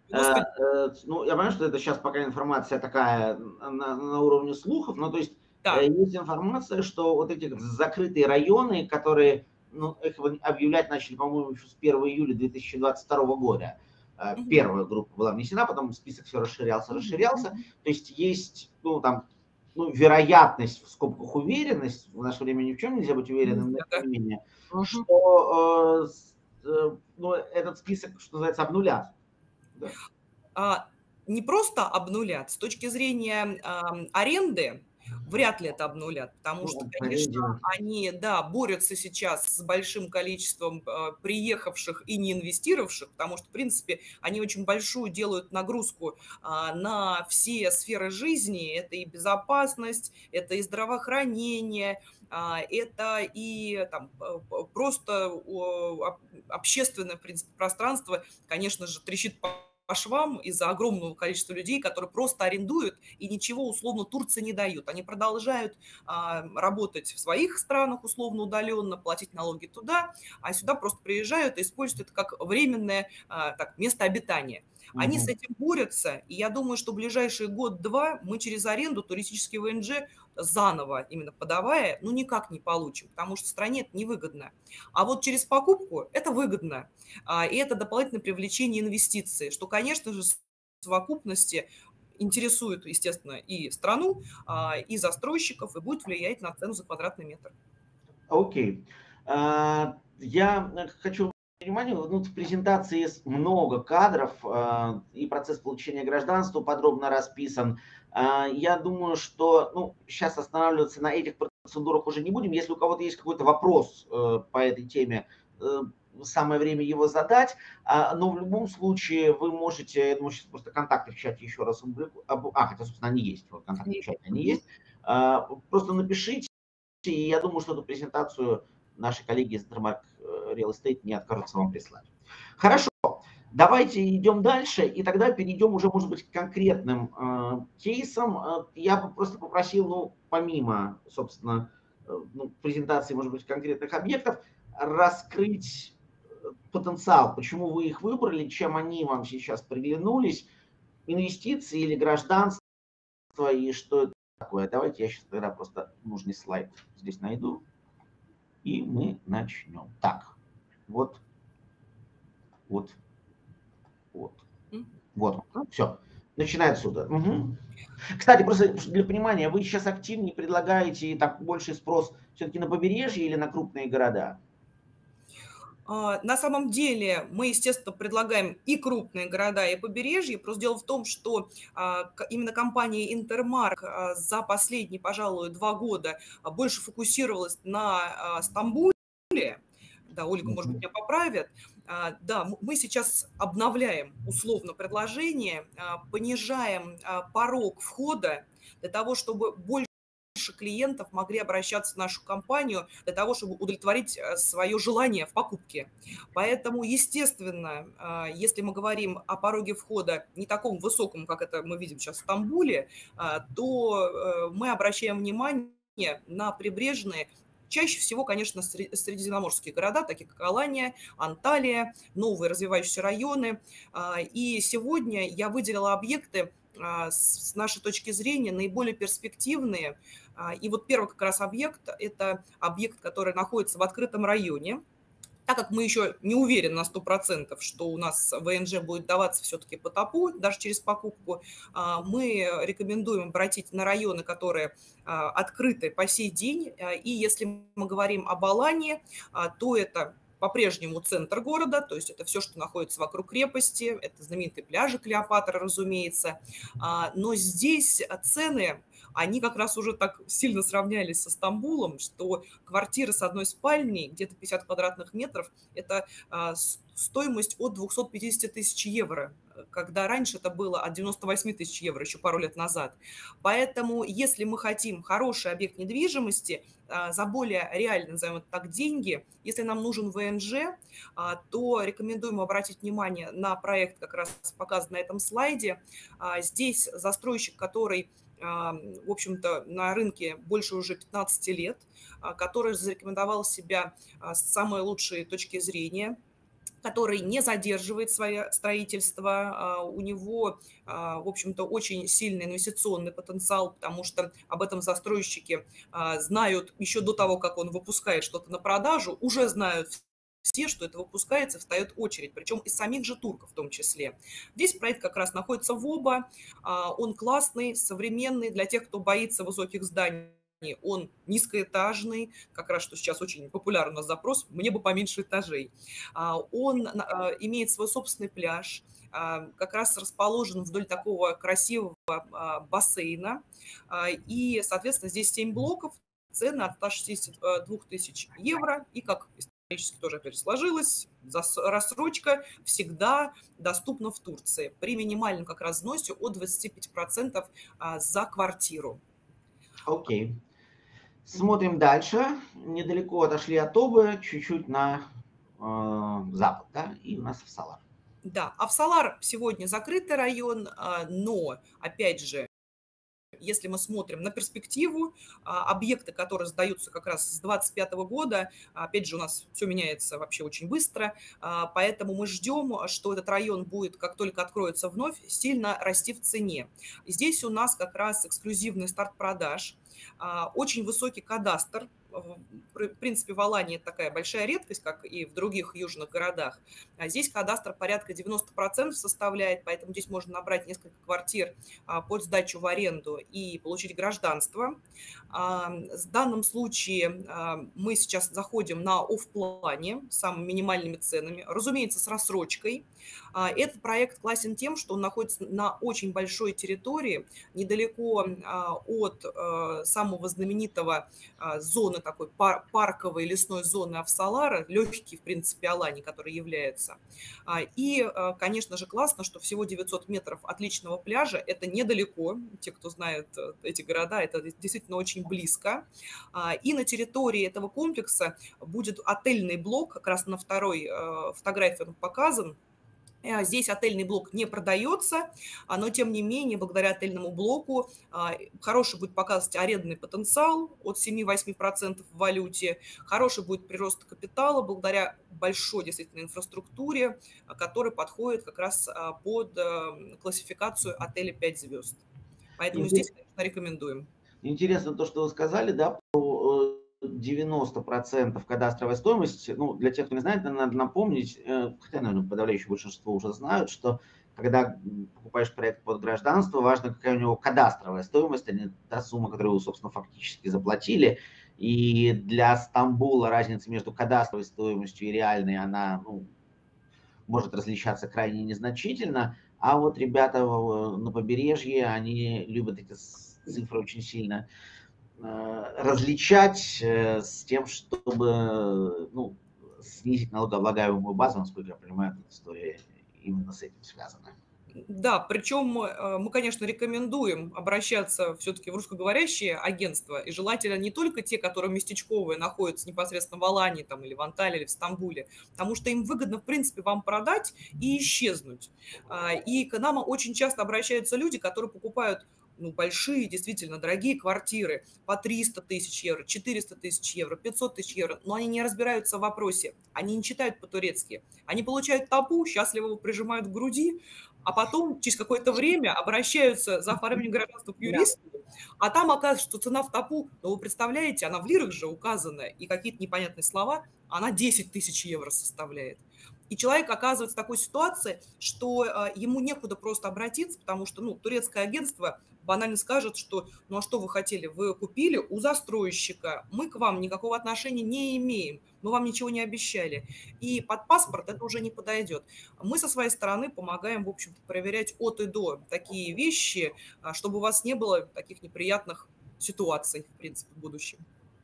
Ну, я понимаю, что это сейчас пока информация такая на, на уровне слухов, но то есть да. Есть информация, что вот эти закрытые районы, которые... Ну, их объявлять начали, по-моему, еще с первого июля две тысячи двадцать второго года. Первая группа была внесена, потом список все расширялся, расширялся. То есть есть, ну, там, ну, вероятность, в скобках уверенность, в наше время ни в чем нельзя быть уверенным, но Да. тем не менее, Мгм. что э, с- э, ну, этот список, что называется, обнулят. Да. А, Не просто обнулят, с точки зрения ам, аренды вряд ли это обнулят, потому что, Ну, конечно, аренде- они, да, борются сейчас с большим количеством а, приехавших и не инвестировавших, потому что, в принципе, они очень большую делают нагрузку а, на все сферы жизни. Это и безопасность, это и здравоохранение, а, это и там, п- п- просто о, об- общественное, в принципе, пространство, конечно же, трещит по по швам из-за огромного количества людей, которые просто арендуют и ничего условно Турции не дают. Они продолжают а, работать в своих странах условно удаленно, платить налоги туда, а сюда просто приезжают и используют это как временное а, так, место обитания. Они с Мгм. этим борются, и я думаю, что в ближайший год-два мы через аренду туристический ВНЖ заново именно подавая, ну никак не получим, потому что стране это невыгодно. А вот через покупку это выгодно. А, И это дополнительное привлечение инвестиций, что, конечно же, в совокупности интересует, естественно, и страну, а, и застройщиков, и будет влиять на цену за квадратный метр. Окей. А, Я э, хочу обратить внимание, ну, в презентации есть много кадров, а, и процесс получения гражданства подробно расписан. А, Я думаю, что, ну, сейчас останавливаться на этих процедурах уже не будем. Если у кого-то есть какой-то вопрос э, по этой теме, э, самое время его задать. А, Но в любом случае вы можете, я думаю, сейчас просто контакты в чате еще раз опублику- об- А, хотя, собственно, они есть, вот контакты в чате они Мгм. есть. А, Просто напишите, и я думаю, что эту презентацию наши коллеги из Intermark Real Estate не откажутся вам прислать. Хорошо, давайте идем дальше, и тогда перейдем уже, может быть, к конкретным э, кейсам. Э, Я бы просто попросил, ну, помимо, собственно, э, ну, презентации, может быть, конкретных объектов, раскрыть э, потенциал, почему вы их выбрали, чем они вам сейчас приглянулись, инвестиции или гражданство, и что это такое. Давайте я сейчас тогда просто нужный слайд здесь найду. И мы начнем. Так, вот, вот, вот, М. вот. Все. Начинай отсюда. Мгм. Кстати, просто для понимания, вы сейчас активнее предлагаете так больший спрос все-таки на побережье или на крупные города? А, На самом деле мы, естественно, предлагаем и крупные города, и побережье. Просто дело в том, что а, к- именно компания Интермарк а, за последние, пожалуй, два года а, больше фокусировалась на а, Стамбуле. Да, Ольга, может быть, Мгм. меня поправит. А, Да, м- мы сейчас обновляем условно предложение, а, понижаем а, порог входа для того, чтобы больше клиентов могли обращаться в нашу компанию для того, чтобы удовлетворить э, свое желание в покупке. Поэтому, естественно, а, если мы говорим о пороге входа не таком высоком, как это мы видим сейчас в Стамбуле, а, то э, мы обращаем внимание на прибрежные, чаще всего, конечно, сре- средиземноморские города, такие как Алания, Анталия, новые развивающиеся районы. А, И сегодня я выделила объекты, а, с с нашей точки зрения, наиболее перспективные. А, И вот первый как раз объект– это объект, который находится в открытом районе. Так как мы еще не уверены на сто процентов, что у нас ВНЖ будет даваться все-таки по ТОПу, даже через покупку, а, мы рекомендуем обратить на районы, которые а, открыты по сей день. А, И если мы говорим об Алании, а, то это по-прежнему центр города, то есть это все, что находится вокруг крепости, это знаменитые пляжи Клеопатра, разумеется. А, Но здесь цены, они как раз уже так сильно сравнялись со Стамбулом, что квартира с одной спальней, где-то пятьдесят квадратных метров, это а, с- стоимость от двухсот пятидесяти тысяч евро, э, когда раньше это было от девяноста восьми тысяч евро, еще пару лет назад. Поэтому, если мы хотим хороший объект недвижимости а, за более реально, назовем это так, деньги, если нам нужен ВНЖ, а, то рекомендуем обратить внимание на проект, как раз показан на этом слайде. А, Здесь застройщик, который а, в общем-то, на рынке больше уже пятнадцати лет, а, который зарекомендовал себя а, с самой лучшей точки зрения, который не задерживает свое строительство. а, У него, а, в общем-то, очень сильный инвестиционный потенциал, потому что об этом застройщики а, знают еще до того, как он выпускает что-то на продажу, уже знают все, что это выпускается, встает очередь, причем из самих же турков в том числе. Здесь проект как раз находится в Оба, он классный, современный для тех, кто боится высоких зданий. Он низкоэтажный, как раз что сейчас очень популярный у нас запрос, мне бы поменьше этажей. Он имеет свой собственный пляж, как раз расположен вдоль такого красивого бассейна. И, соответственно, здесь семь блоков, цены от ста шестидесяти двух тысяч евро. И, как исторически тоже опять сложилось, рассрочка всегда доступна в Турции при минимальном как раз взносе от двадцати пяти процентов за квартиру. Окей. Okay. Смотрим дальше. Недалеко отошли от Обы, чуть-чуть на э, запад, да, и у нас Афсалар. Да, Афсалар сегодня закрытый район, но, опять же, если мы смотрим на перспективу, объекты, которые сдаются как раз с двадцать пятого года, опять же, у нас все меняется вообще очень быстро, поэтому мы ждем, что этот район будет, как только откроется вновь, сильно расти в цене. Здесь у нас как раз эксклюзивный старт продаж, очень высокий кадастр. В принципе, в Алании это такая большая редкость, как и в других южных городах. А здесь кадастр порядка девяноста процентов составляет, поэтому здесь можно набрать несколько квартир под сдачу в аренду и получить гражданство. В данном случае мы сейчас заходим на оффплане с самыми минимальными ценами, разумеется, с рассрочкой. Этот проект классен тем, что он находится на очень большой территории, недалеко от самого знаменитого зоны, такой парковой лесной зоны Афсалара, легкий, в принципе, Алани, который является. И, конечно же, классно, что всего девятьсот метров отличного пляжа, это недалеко, те, кто знает эти города, это действительно очень близко. И на территории этого комплекса будет отельный блок, как раз на второй фотографии он показан. Здесь отельный блок не продается, но тем не менее, благодаря отельному блоку хороший будет показывать арендный потенциал от семи-восьми процентов в валюте, хороший будет прирост капитала благодаря большой действительно инфраструктуре, которая подходит как раз под классификацию отеля пять звезд. Поэтому здесь, конечно, рекомендуем. Интересно то, что вы сказали, да, про девяносто процентов кадастровой стоимости. Ну, для тех, кто не знает, надо напомнить, хотя, наверное, подавляющее большинство уже знают, что когда покупаешь проект под гражданство, важно, какая у него кадастровая стоимость, а не та сумма, которую вы, собственно, фактически заплатили. И для Стамбула разница между кадастровой стоимостью и реальной, она, ну, может различаться крайне незначительно. А вот ребята на побережье, они любят эти цифры очень сильно различать с тем, чтобы, ну, снизить налогооблагаемую базу, насколько я понимаю, эта история именно с этим связана. Да, причем мы, конечно, рекомендуем обращаться все-таки в русскоговорящие агентства, и желательно не только те, которые местечковые, находятся непосредственно в Алании там, или в Анталии, или в Стамбуле, потому что им выгодно, в принципе, вам продать и исчезнуть. И к нам очень часто обращаются люди, которые покупают ну, большие, действительно дорогие квартиры по триста тысяч евро, четыреста тысяч евро, пятьсот тысяч евро, но они не разбираются в вопросе, они не читают по-турецки, они получают табу, счастливо его прижимают к груди, а потом через какое-то время обращаются за оформлением гражданства к юристу, а там оказывается, что цена в табу, ну вы представляете, она в лирах же указана, и какие-то непонятные слова, она десять тысяч евро составляет. И человек оказывается в такой ситуации, что ему некуда просто обратиться, потому что ну, турецкое агентство банально скажет, что ну а что вы хотели, вы купили у застройщика, мы к вам никакого отношения не имеем, мы вам ничего не обещали. И под паспорт это уже не подойдет. Мы со своей стороны помогаем, в общем-то, проверять от и до такие вещи, чтобы у вас не было таких неприятных ситуаций, в принципе, в будущем.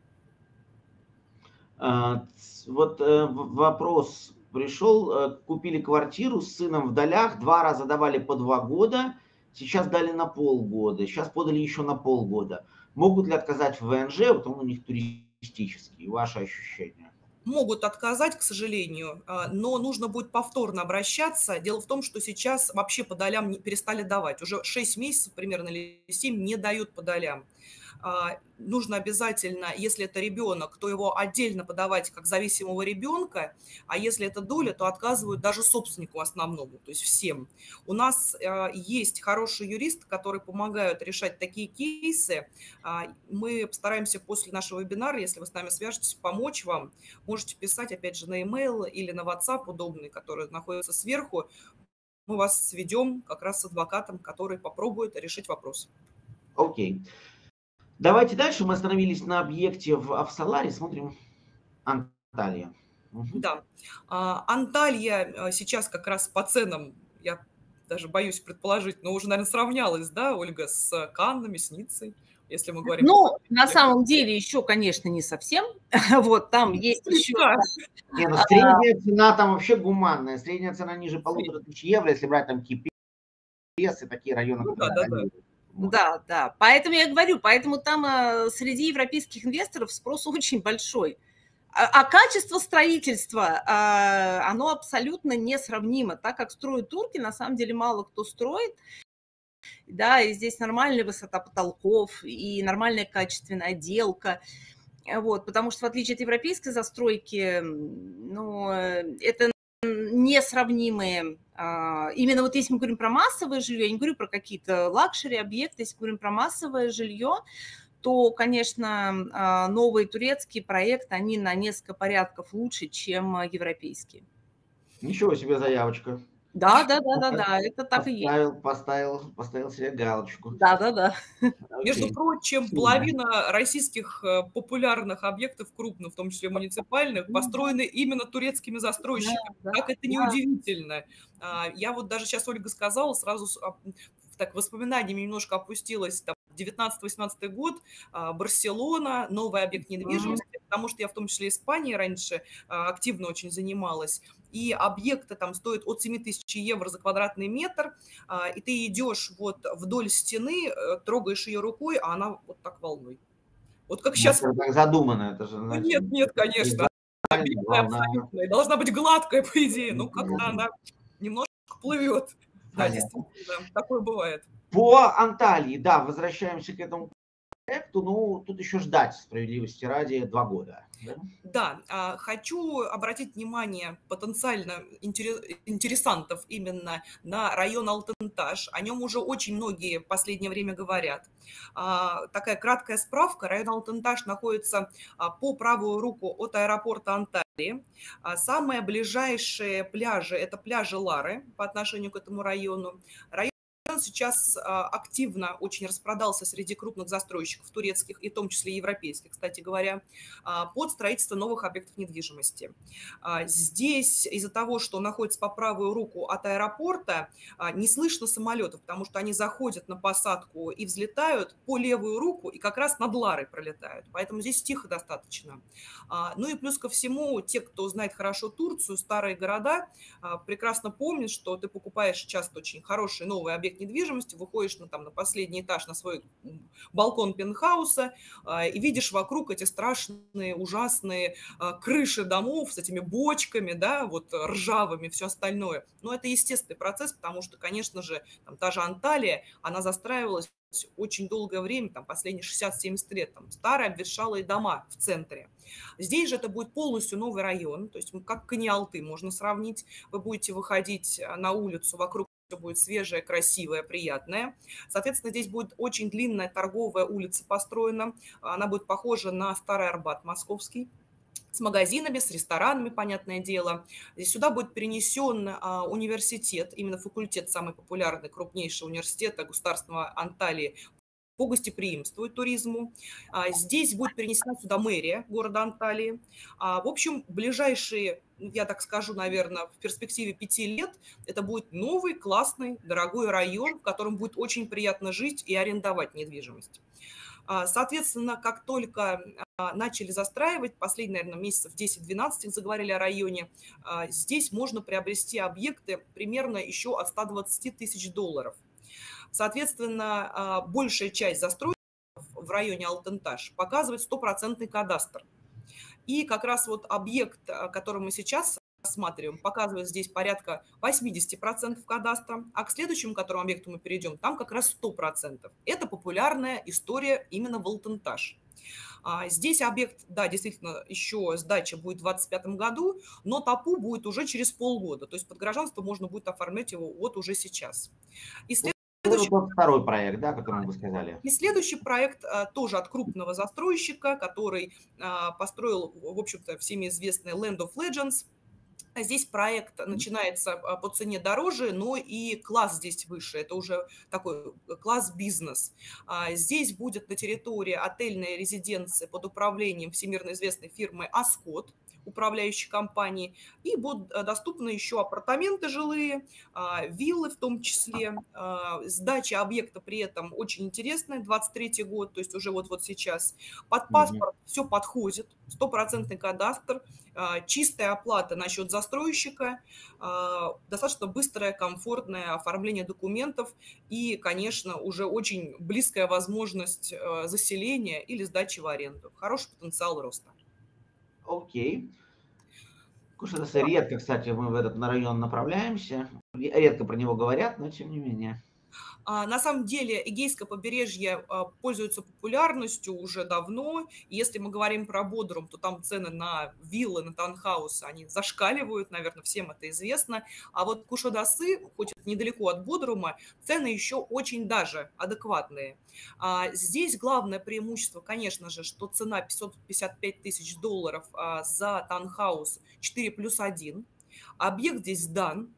Вот вопрос пришел, купили квартиру с сыном в долях, два раза давали по два года, сейчас дали на полгода, сейчас подали еще на полгода. Могут ли отказать в вэ эн жэ, потому что у них туристические, ваши ощущения? Могут отказать, к сожалению, но нужно будет повторно обращаться. Дело в том, что сейчас вообще по долям перестали давать. Уже шесть месяцев примерно или семь не дают по долям. нужно обязательно, если это ребенок, то его отдельно подавать как зависимого ребенка, а если это доля, то отказывают даже собственнику основному, то есть всем. У нас есть хорошие юристы, которые помогают решать такие кейсы. Мы постараемся после нашего вебинара, если вы с нами свяжетесь, помочь вам. Можете писать, опять же, на e-mail или на WhatsApp удобный, который находится сверху. Мы вас сведем как раз с адвокатом, который попробует решить вопрос. Окей. Давайте дальше. Мы остановились на объекте в Авсоларе. Смотрим Анталья. Угу. Да. Анталья сейчас как раз по ценам, я даже боюсь предположить, но уже, наверное, сравнялась, да, Ольга, с Каннами, с Ниццей, если мы говорим. Ну, на самом деле еще, конечно, не совсем. Вот там есть еще... Не, ну, средняя цена там вообще гуманная. Средняя цена ниже полутора тысяч евро, если брать там Кипес и такие районы. Ну, да, да, да. Да, да. Поэтому я говорю, поэтому там а, среди европейских инвесторов спрос очень большой. А, а качество строительства, а, оно абсолютно несравнимо. Так как строят турки, на самом деле мало кто строит. Да, и здесь нормальная высота потолков и нормальная качественная отделка. Вот, потому что в отличие от европейской застройки, ну, это несравнимые. Именно вот если мы говорим про массовое жилье, я не говорю про какие-то лакшери-объекты, если мы говорим про массовое жилье, то, конечно, новые турецкие проекты, они на несколько порядков лучше, чем европейские. Ничего себе заявочка. Да, да, да, да, да, это так и есть. Поставил, поставил себе галочку. Да, да, да. Между прочим, половина российских популярных объектов, крупных, в том числе муниципальных, построены именно турецкими застройщиками. Да, как да, это не да. удивительно. Я вот даже сейчас Ольга сказала, сразу так воспоминаниями немножко опустилась, там, девятнадцатый-восемнадцатый год, Барселона, новый объект недвижимости, mm-hmm. потому что я в том числе Испанией раньше активно очень занималась, и объекты там стоят от семи тысяч евро за квадратный метр, и ты идешь вот вдоль стены, трогаешь ее рукой, а она вот так волной. Вот как сейчас... Это так задумано, это же... Значит, нет, нет, конечно. Абсолютно. Должна быть гладкая, по идее, но как-то она немножко плывет. Да, действительно, такое бывает. По Анталии, да, возвращаемся к этому проекту, ну, тут еще ждать, справедливости ради, два года. Да, да, хочу обратить внимание потенциально интересантов именно на район Алтын-Таш. О нем уже очень многие в последнее время говорят. Такая краткая справка. Район Алтын-Таш находится по правую руку от аэропорта Анталии. Самые ближайшие пляжи – это пляжи Лары по отношению к этому району. Район сейчас активно очень распродался среди крупных застройщиков турецких, и в том числе европейских, кстати говоря, под строительство новых объектов недвижимости. Здесь из-за того, что находится по правую руку от аэропорта, не слышно самолетов, потому что они заходят на посадку и взлетают по левую руку, и как раз над Ларой пролетают. Поэтому здесь тихо достаточно. Ну и плюс ко всему, те, кто знает хорошо Турцию, старые города, прекрасно помнят, что ты покупаешь часто очень хороший новый объект недвижимости, выходишь на, там, на последний этаж, на свой балкон пентхауса э, и видишь вокруг эти страшные, ужасные э, крыши домов с этими бочками, да, вот ржавыми, все остальное. Но это естественный процесс, потому что, конечно же, там, та же Анталия, она застраивалась очень долгое время, там, последние шестьдесят-семьдесят лет, там, старые обветшалые дома в центре. Здесь же это будет полностью новый район, то есть как Кони-Алты можно сравнить. Вы будете выходить на улицу, вокруг все будет свежее, красивое, приятное. Соответственно, здесь будет очень длинная торговая улица построена. Она будет похожа на Старый Арбат московский, с магазинами, с ресторанами, понятное дело. Здесь сюда будет перенесен а, университет, именно факультет, самый популярный, крупнейший университет государственного Анталии по гостеприимству и туризму. А, здесь будет перенесена сюда мэрия города Анталии. А, в общем, ближайшие, я так скажу, наверное, в перспективе пяти лет, это будет новый, классный, дорогой район, в котором будет очень приятно жить и арендовать недвижимость. Соответственно, как только начали застраивать, последние, наверное, месяцев десять-двенадцать заговорили о районе, здесь можно приобрести объекты примерно еще от ста двадцати тысяч долларов. Соответственно, большая часть застройщиков в районе Алтын-Таш показывает стопроцентный кадастр. И как раз вот объект, который мы сейчас рассматриваем, показывает здесь порядка восемьдесят процентов кадастра, а к следующему, к которому объекту мы перейдем, там как раз сто процентов. Это популярная история именно Волтентаж. Здесь объект, да, действительно, еще сдача будет в двадцать пятом году, но ТАПУ будет уже через полгода. То есть под гражданство можно будет оформлять его вот уже сейчас. И следующий, вот второй проект, да, о котором вы сказали. И следующий проект тоже от крупного застройщика, который построил, в общем-то, всеми известный Land of Legends. Здесь проект начинается по цене дороже, но и класс здесь выше. Это уже такой класс бизнес. Здесь будет на территории отельная резиденция под управлением всемирно известной фирмы Ascot, управляющей компании, и будут доступны еще апартаменты жилые, виллы в том числе. Сдача объекта при этом очень интересная, двадцать третий год, то есть уже вот-вот сейчас. Под паспорт mm-hmm. все подходит, стопроцентный кадастр, чистая оплата на счет застройщика, достаточно быстрое, комфортное оформление документов и, конечно, уже очень близкая возможность заселения или сдачи в аренду. Хороший потенциал роста. Окей. Кушадасы, редко, кстати, мы в этот район направляемся. Редко про него говорят, но тем не менее. На самом деле Эгейское побережье пользуется популярностью уже давно. Если мы говорим про Бодрум, то там цены на виллы, на таунхаусы, они зашкаливают, наверное, всем это известно. А вот Кушадасы, хоть это недалеко от Бодрума, цены еще очень даже адекватные. Здесь главное преимущество, конечно же, что цена пятьсот пятьдесят пять тысяч долларов за таунхаус четыре плюс один. Объект здесь сдан.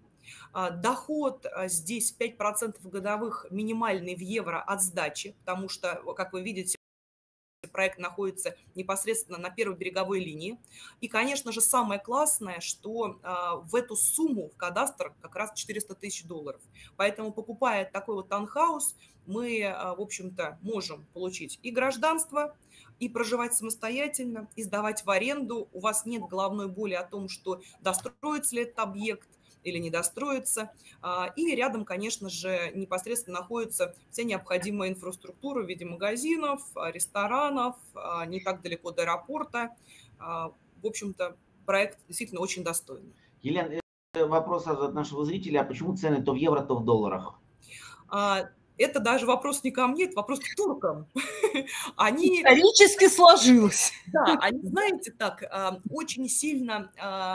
Доход здесь пять процентов годовых минимальный в евро от сдачи, потому что, как вы видите, проект находится непосредственно на первой береговой линии. И, конечно же, самое классное, что в эту сумму в кадастр как раз четыреста тысяч долларов. Поэтому, покупая такой вот таунхаус, мы, в общем-то, можем получить и гражданство, и проживать самостоятельно, и сдавать в аренду. У вас нет головной боли о том, что достроится ли этот объект, или не достроится. И рядом, конечно же, непосредственно находится вся необходимая инфраструктура в виде магазинов, ресторанов, не так далеко до аэропорта. В общем-то, проект действительно очень достойный. Елена, вопрос от нашего зрителя, а почему цены то в евро, то в долларах? Это даже вопрос не ко мне, это вопрос к туркам. Они... Исторически сложилось. Да, они, знаете, так, очень сильно...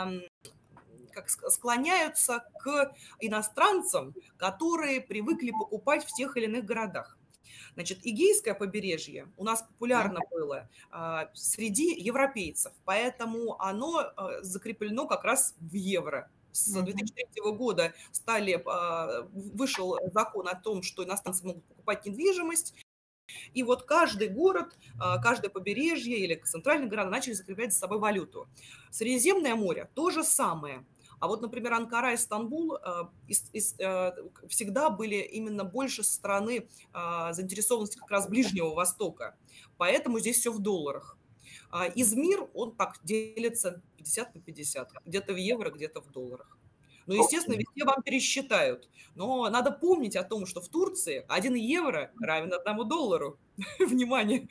как склоняются к иностранцам, которые привыкли покупать в тех или иных городах. Значит, Эгейское побережье у нас популярно было а, среди европейцев, поэтому оно а, закреплено как раз в евро. С две тысячи третьего года стали, а, вышел закон о том, что иностранцы могут покупать недвижимость, и вот каждый город, каждое побережье или центральный город начали закреплять за собой валюту. Средиземное море – то же самое. А вот, например, Анкара и Стамбул э, из, из, э, всегда были именно больше со стороны э, заинтересованности как раз Ближнего Востока. Поэтому здесь все в долларах. А Измир, он так делится пятьдесят на пятьдесят. Где-то в евро, где-то в долларах. Ну, естественно, везде вам пересчитают. Но надо помнить о том, что в Турции один евро равен одному доллару. Внимание!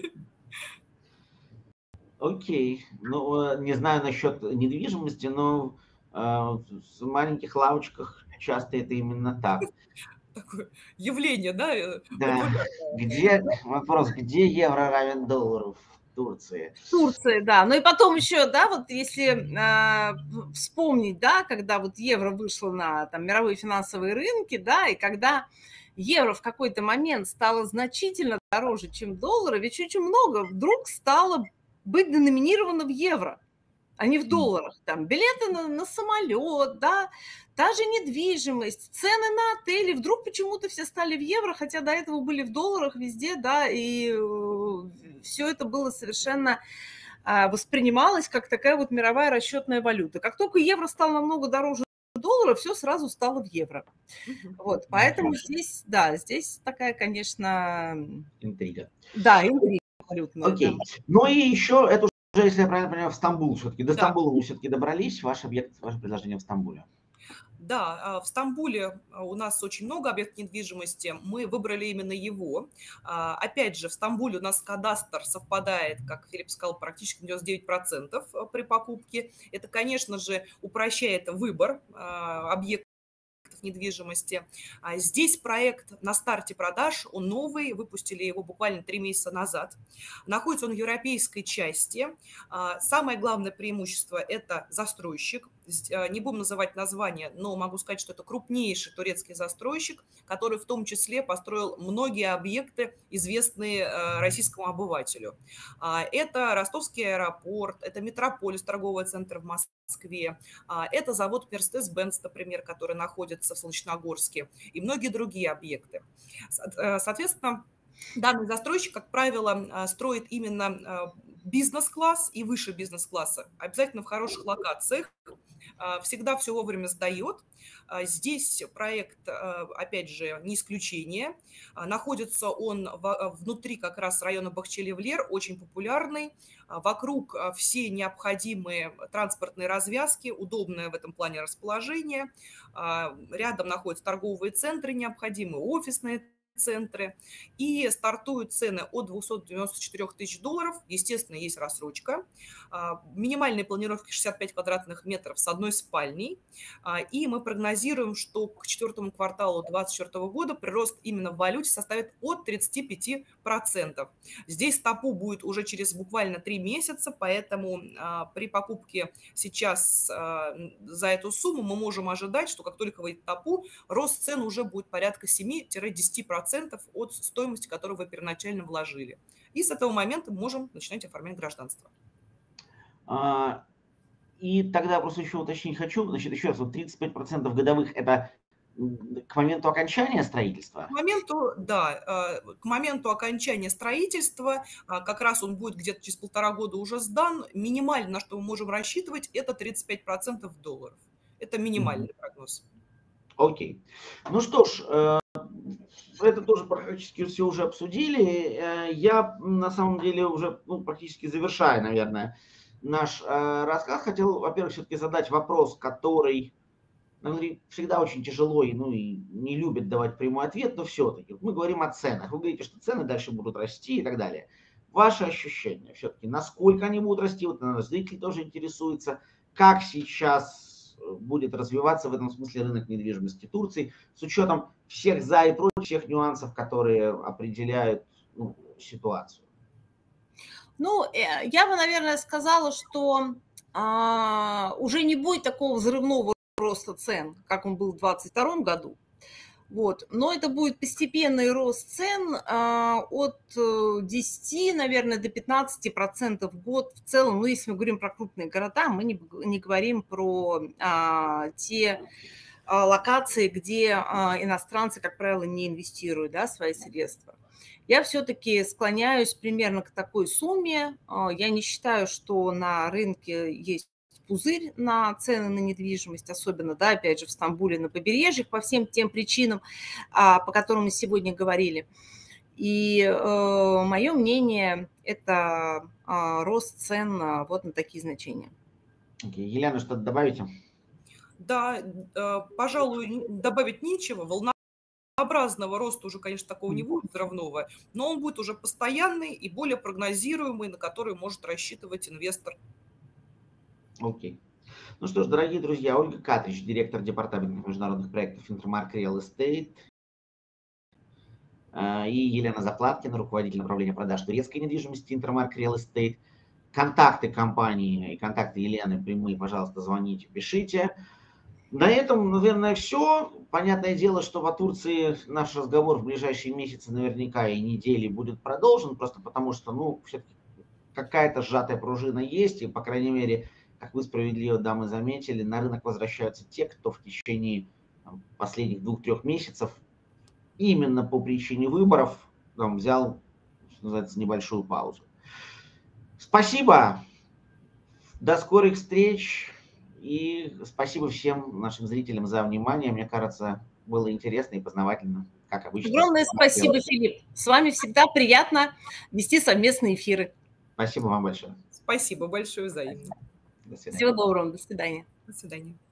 Окей. Ну, не знаю насчет недвижимости, но... в маленьких лавочках часто это именно так. Такое явление, да? Да. Где, вопрос, где евро равен доллару в Турции? В Турции, да. Ну и потом еще, да, вот если э, вспомнить, да, когда вот евро вышло на там, мировые финансовые рынки, да, и когда евро в какой-то момент стало значительно дороже, чем доллары, ведь очень много вдруг стало быть деноминировано в евро, а не в долларах. Там билеты на, на самолет, да, та же недвижимость, цены на отели. Вдруг почему-то все стали в евро, хотя до этого были в долларах везде, да, и все это было совершенно воспринималось как такая вот мировая расчетная валюта. Как только евро стал намного дороже доллара, все сразу стало в евро. Вот, поэтому здесь, да, здесь такая, конечно... Интрига. Да, интрига абсолютно. Окей. Да. Ну и еще это уже, если я правильно понимаю, в Стамбул все-таки. До да. Стамбула вы все-таки добрались. Ваш объект, ваше предложение в Стамбуле. Да, в Стамбуле у нас очень много объектов недвижимости, мы выбрали именно его. Опять же, в Стамбуле у нас кадастр совпадает, как Филипп сказал, практически девяносто девять процентов при покупке. Это, конечно же, упрощает выбор объектов недвижимости. Здесь проект на старте продаж, он новый, выпустили его буквально три месяца назад. Находится он в европейской части. Самое главное преимущество – это застройщик. Не будем называть название, но могу сказать, что это крупнейший турецкий застройщик, который в том числе построил многие объекты, известные российскому обывателю. Это Ростовский аэропорт, это Метрополис, торговый центр в Москве, это завод Mercedes-Benz, например, который находится в Солнечногорске, и многие другие объекты. Соответственно, данный застройщик, как правило, строит именно бизнес-класс и выше бизнес-класса, обязательно в хороших локациях, всегда все вовремя сдает. Здесь проект, опять же, не исключение. Находится он внутри как раз района Бахчели-Евлер, очень популярный. Вокруг все необходимые транспортные развязки, удобное в этом плане расположение. Рядом находятся торговые центры необходимые, офисные центры, и стартуют цены от двухсот девяноста четырёх тысяч долларов, естественно, есть рассрочка, минимальная планировка шестьдесят пять квадратных метров с одной спальней, и мы прогнозируем, что к четвертому кварталу две тысячи двадцать четвёртого года прирост именно в валюте составит от тридцати пяти процентов. Здесь ТАПУ будет уже через буквально три месяца, поэтому при покупке сейчас за эту сумму мы можем ожидать, что как только выйдет ТАПУ, рост цен уже будет порядка семи-десяти процентов от стоимости, которую вы первоначально вложили. И с этого момента мы можем начинать оформлять гражданство. А, и тогда просто еще уточнить хочу, значит, еще раз, вот тридцать пять процентов годовых – это к моменту окончания строительства? К моменту, да, к моменту окончания строительства, как раз он будет где-то через полтора года уже сдан, минимально, на что мы можем рассчитывать, это тридцать пять процентов долларов. Это минимальный mm-hmm. прогноз. Окей. Ну что ж, это тоже практически все уже обсудили. Я на самом деле уже ну, практически завершая, наверное, наш рассказ. Хотел, во-первых, все-таки задать вопрос, который наверное, всегда очень тяжело и, ну, и не любит давать прямой ответ, но все-таки. Мы говорим о ценах. Вы говорите, что цены дальше будут расти и так далее. Ваши ощущения все-таки, насколько они будут расти, вот наверное, зритель тоже интересуется, как сейчас будет развиваться в этом смысле рынок недвижимости Турции, с учетом всех за и против, всех нюансов, которые определяют ну, ситуацию. Ну, я бы, наверное, сказала, что а, уже не будет такого взрывного роста цен, как он был в двадцать втором году. Вот. Но это будет постепенный рост цен а, от десяти, наверное, до пятнадцати процентов в год в целом. Ну, если мы говорим про крупные города, мы не, не говорим про а, те а, локации, где а, иностранцы, как правило, не инвестируют да, свои средства. Я все-таки склоняюсь примерно к такой сумме. Я не считаю, что на рынке есть пузырь на цены на недвижимость, особенно, да, опять же, в Стамбуле, на побережьях, по всем тем причинам, по которым мы сегодня говорили. И э, мое мнение – это э, рост цен э, вот на такие значения. Okay. Елена, что-то добавите? Да, э, пожалуй, добавить нечего. Волнообразного роста уже, конечно, такого не будет взрывного, но он будет уже постоянный и более прогнозируемый, на который может рассчитывать инвестор. Окей. Okay. Ну что ж, дорогие друзья, Ольга Катрич, директор департамента международных проектов Intermark Real Estate, и Елена Заплаткина, руководитель направления продаж турецкой недвижимости Intermark Real Estate. Контакты компании и контакты Елены прямые, пожалуйста, звоните, пишите. На этом, наверное, все. Понятное дело, что по Турции наш разговор в ближайшие месяцы наверняка и недели будет продолжен, просто потому что, ну, все-таки какая-то сжатая пружина есть, и, по крайней мере, как вы справедливо, дамы, заметили, на рынок возвращаются те, кто в течение там, последних двух-трех месяцев именно по причине выборов там, взял, что называется, небольшую паузу. Спасибо, до скорых встреч и спасибо всем нашим зрителям за внимание. Мне кажется, было интересно и познавательно, как обычно. Огромное спасибо, Филипп. С вами всегда приятно вести совместные эфиры. Спасибо вам большое. Спасибо большое, взаимно. Всего доброго, до свидания. До свидания.